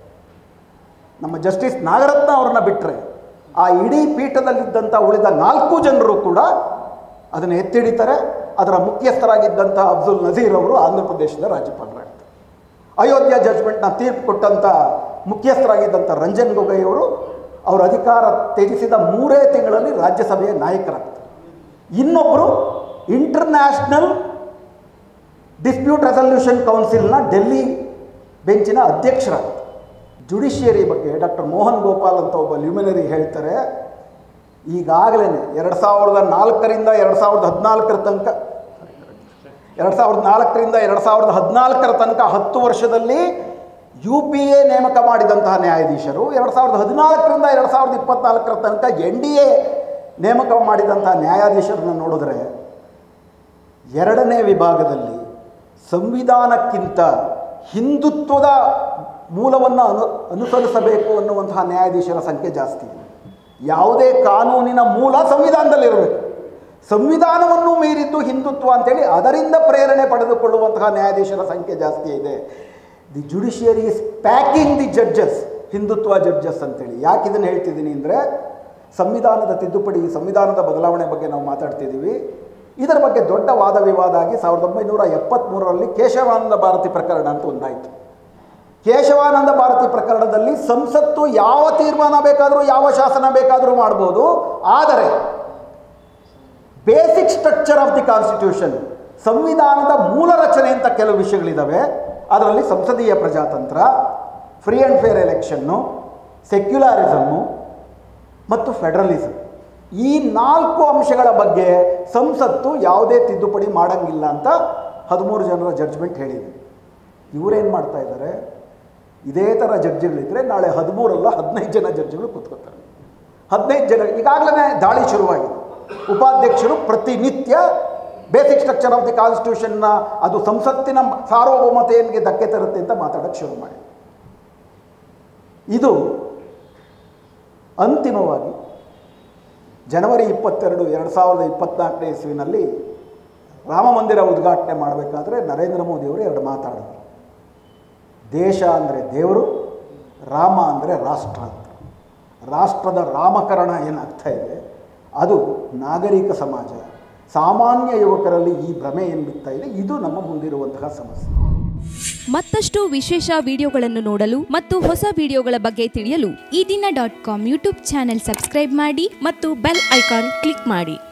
ನಮ್ಮ ಜಸ್ಟಿಸ್ ನಾಗರತ್ನ ಅವ್ರನ್ನ ಬಿಟ್ಟರೆ ಆ ಇಡೀ ಪೀಠದಲ್ಲಿದ್ದಂಥ ಉಳಿದ ನಾಲ್ಕು ಜನರು ಕೂಡ ಅದನ್ನು ಎತ್ತಿಡಿತಾರೆ. ಅದರ ಮುಖ್ಯಸ್ಥರಾಗಿದ್ದಂಥ ಅಬ್ದುಲ್ ನಜೀರ್ ಅವರು ಆಂಧ್ರ ಪ್ರದೇಶದ ರಾಜ್ಯಪಾಲರಾಗ್ತಾರೆ. ಅಯೋಧ್ಯ ಜಡ್ಜ್ಮೆಂಟ್ನ ತೀರ್ಪು ಕೊಟ್ಟಂಥ ಮುಖ್ಯಸ್ಥರಾಗಿದ್ದಂಥ ರಂಜನ್ ಗೊಗೊಯ್ ಅವರು ಅವರ ಅಧಿಕಾರ ತ್ಯಜಿಸಿದ ಮೂರೇ ತಿಂಗಳಲ್ಲಿ ರಾಜ್ಯಸಭೆಯ ನಾಯಕರಾಗ್ತಾರೆ. ಇನ್ನೊಬ್ಬರು ಇಂಟರ್ನ್ಯಾಷನಲ್ ಡಿಸ್ಪ್ಯೂಟ್ ರೆಸಲ್ಯೂಷನ್ ಕೌನ್ಸಿಲ್ನ ಡೆಲ್ಲಿ ಬೆಂಚಿನ ಅಧ್ಯಕ್ಷರಾಗ್ತಾರೆ. ಜುಡಿಷಿಯರಿ ಬಗ್ಗೆ ಡಾಕ್ಟರ್ ಮೋಹನ್ ಗೋಪಾಲ್ ಅಂತ ಒಬ್ಬ ಲ್ಯೂಮಿನರಿ ಹೇಳ್ತಾರೆ, ಈಗಾಗಲೇ ಎರಡು ಸಾವಿರದ ನಾಲ್ಕರಿಂದ ಎರಡು ಸಾವಿರದ ಹದಿನಾಲ್ಕರ ತನಕ ಎರಡು ಸಾವಿರದ ನಾಲ್ಕರಿಂದ ಎರಡು ಸಾವಿರದ ಹದಿನಾಲ್ಕರ ತನಕ ಹತ್ತು ವರ್ಷದಲ್ಲಿ ಯು ಪಿ ಎ ನೇಮಕ ಮಾಡಿದಂತಹ ನ್ಯಾಯಾಧೀಶರು ಎರಡು ಸಾವಿರದ ಹದಿನಾಲ್ಕರಿಂದ ಎರಡು ಸಾವಿರದ ಇಪ್ಪತ್ನಾಲ್ಕರ ತನಕ ಎನ್ ಡಿ ಎ ನೇಮಕ ಮಾಡಿದಂತಹ ನ್ಯಾಯಾಧೀಶರನ್ನು ನೋಡಿದ್ರೆ ಎರಡನೇ ವಿಭಾಗದಲ್ಲಿ ಸಂವಿಧಾನಕ್ಕಿಂತ ಹಿಂದುತ್ವದ ಮೂಲವನ್ನು ಅನು ಅನುಸರಿಸಬೇಕು ಅನ್ನುವಂತಹ ನ್ಯಾಯಾಧೀಶರ ಸಂಖ್ಯೆ ಜಾಸ್ತಿ. ಯಾವುದೇ ಕಾನೂನಿನ ಮೂಲ ಸಂವಿಧಾನದಲ್ಲಿರಬೇಕು. ಸಂವಿಧಾನವನ್ನು ಮೀರಿದ್ದು ಹಿಂದುತ್ವ ಅಂತೇಳಿ ಅದರಿಂದ ಪ್ರೇರಣೆ ಪಡೆದುಕೊಳ್ಳುವಂತಹ ನ್ಯಾಯಾಧೀಶರ ಸಂಖ್ಯೆ ಜಾಸ್ತಿ ಇದೆ. The judiciary is packing the judges, Hindutva judges ಅಂತೇಳಿ. ಯಾಕೆ ಇದನ್ನು ಹೇಳ್ತಿದ್ದೀನಿ ಅಂದರೆ, ಸಂವಿಧಾನದ ತಿದ್ದುಪಡಿ, ಸಂವಿಧಾನದ ಬದಲಾವಣೆ ಬಗ್ಗೆ ನಾವು ಮಾತಾಡ್ತಿದ್ದೀವಿ. ಇದರ ಬಗ್ಗೆ ದೊಡ್ಡ ವಾದ ವಿವಾದ ಆಗಿ ಸಾವಿರದ ಒಂಬೈನೂರ ಎಪ್ಪತ್ತ್ಮೂರರಲ್ಲಿ ಕೇಶವಾನಂದ ಭಾರತಿ ಪ್ರಕರಣ ಅಂತ ಒಂದಾಯಿತು. ಕೇಶವಾನಂದ ಭಾರತಿ ಪ್ರಕರಣದಲ್ಲಿ ಸಂಸತ್ತು ಯಾವ ತೀರ್ಮಾನ ಬೇಕಾದರೂ ಯಾವ ಶಾಸನ ಬೇಕಾದರೂ ಮಾಡ್ಬೋದು, ಆದರೆ basic structure of the constitution, ಸಂವಿಧಾನದ ಮೂಲ ರಚನೆ ಅಂತ ಕೆಲವು ವಿಷಯಗಳಿದ್ದಾವೆ. ಅದರಲ್ಲಿ ಸಂಸದೀಯ ಪ್ರಜಾತಂತ್ರ, free and fair election, secularism ಮತ್ತು ಫೆಡರಲಿಸಮ್, ಈ ನಾಲ್ಕು ಅಂಶಗಳ ಬಗ್ಗೆ ಸಂಸತ್ತು ಯಾವುದೇ ತಿದ್ದುಪಡಿ ಮಾಡೋಂಗಿಲ್ಲ ಅಂತ ಹದಿಮೂರು ಜನರ ಜಡ್ಜ್ಮೆಂಟ್ ಹೇಳಿದೆ. ಇವರೇನು ಮಾಡ್ತಾ ಇದ್ದಾರೆ, ಇದೇ ಥರ ಜಡ್ಜ್ಗಳಿದ್ದರೆ ನಾಳೆ ಹದಿಮೂರಲ್ಲ ಹದಿನೈದು ಜನ ಜಡ್ಜ್ಗಳು ಕೂತ್ಕೋತಾರೆ. ಹದಿನೈದು ಜನ ಈಗಾಗಲೇ ದಾಳಿ ಶುರುವಾಗಿದೆ. ಉಪಾಧ್ಯಕ್ಷರು ಪ್ರತಿನಿತ್ಯ ಬೇಸಿಕ್ ಸ್ಟ್ರಕ್ಚರ್ ಆಫ್ ದಿ ಕಾನ್ಸ್ಟಿಟ್ಯೂಷನ್ನ ಅದು ಸಂಸತ್ತಿನ ಸಾರ್ವಭೌಮತೆಗೆ ಧಕ್ಕೆ ತರುತ್ತೆ ಅಂತ ಮಾತಾಡೋಕ್ಕೆ ಶುರು ಮಾಡಿ. ಇದು ಅಂತಿಮವಾಗಿ ಜನವರಿ ಇಪ್ಪತ್ತೆರಡು ಎರಡು ಸಾವಿರದ ಇಪ್ಪತ್ತ್ನಾಲ್ಕನೇ ಇಸ್ವಿನಲ್ಲಿ ರಾಮ ಮಂದಿರ ಉದ್ಘಾಟನೆ ಮಾಡಬೇಕಾದ್ರೆ ನರೇಂದ್ರ ಮೋದಿಯವರು ಎರಡು ಮಾತಾಡಿದರು. ದೇಶ ಅಂದರೆ ದೇವರು, ರಾಮ ಅಂದರೆ ರಾಷ್ಟ್ರ ಅಂತ. ರಾಷ್ಟ್ರದ ರಾಮಕರಣ ಏನಾಗ್ತಾ ಇದೆ ಅದು ನಾಗರಿಕ ಸಮಾಜ, ಸಾಮಾನ್ಯ ಯುವಕರಲ್ಲಿ ಈ ಭ್ರಮೆ ಏನು ಬಿಡ್ತಾ ಇದೆ, ಇದು ನಮ್ಮ ಮುಂದಿರುವಂತಹ ಸಮಸ್ಯೆ. ಮತ್ತಷ್ಟು ವಿಶೇಷ ವಿಡಿಯೋಗಳನ್ನು ನೋಡಲು ಮತ್ತು ಹೊಸ ವಿಡಿಯೋಗಳ ಬಗ್ಗೆ ತಿಳಿಯಲು Ee Dina dot com YouTube channel subscribe ಮಾಡಿ ಮತ್ತು ಬೆಲ್ ಐಕಾನ್ ಕ್ಲಿಕ್ ಮಾಡಿ.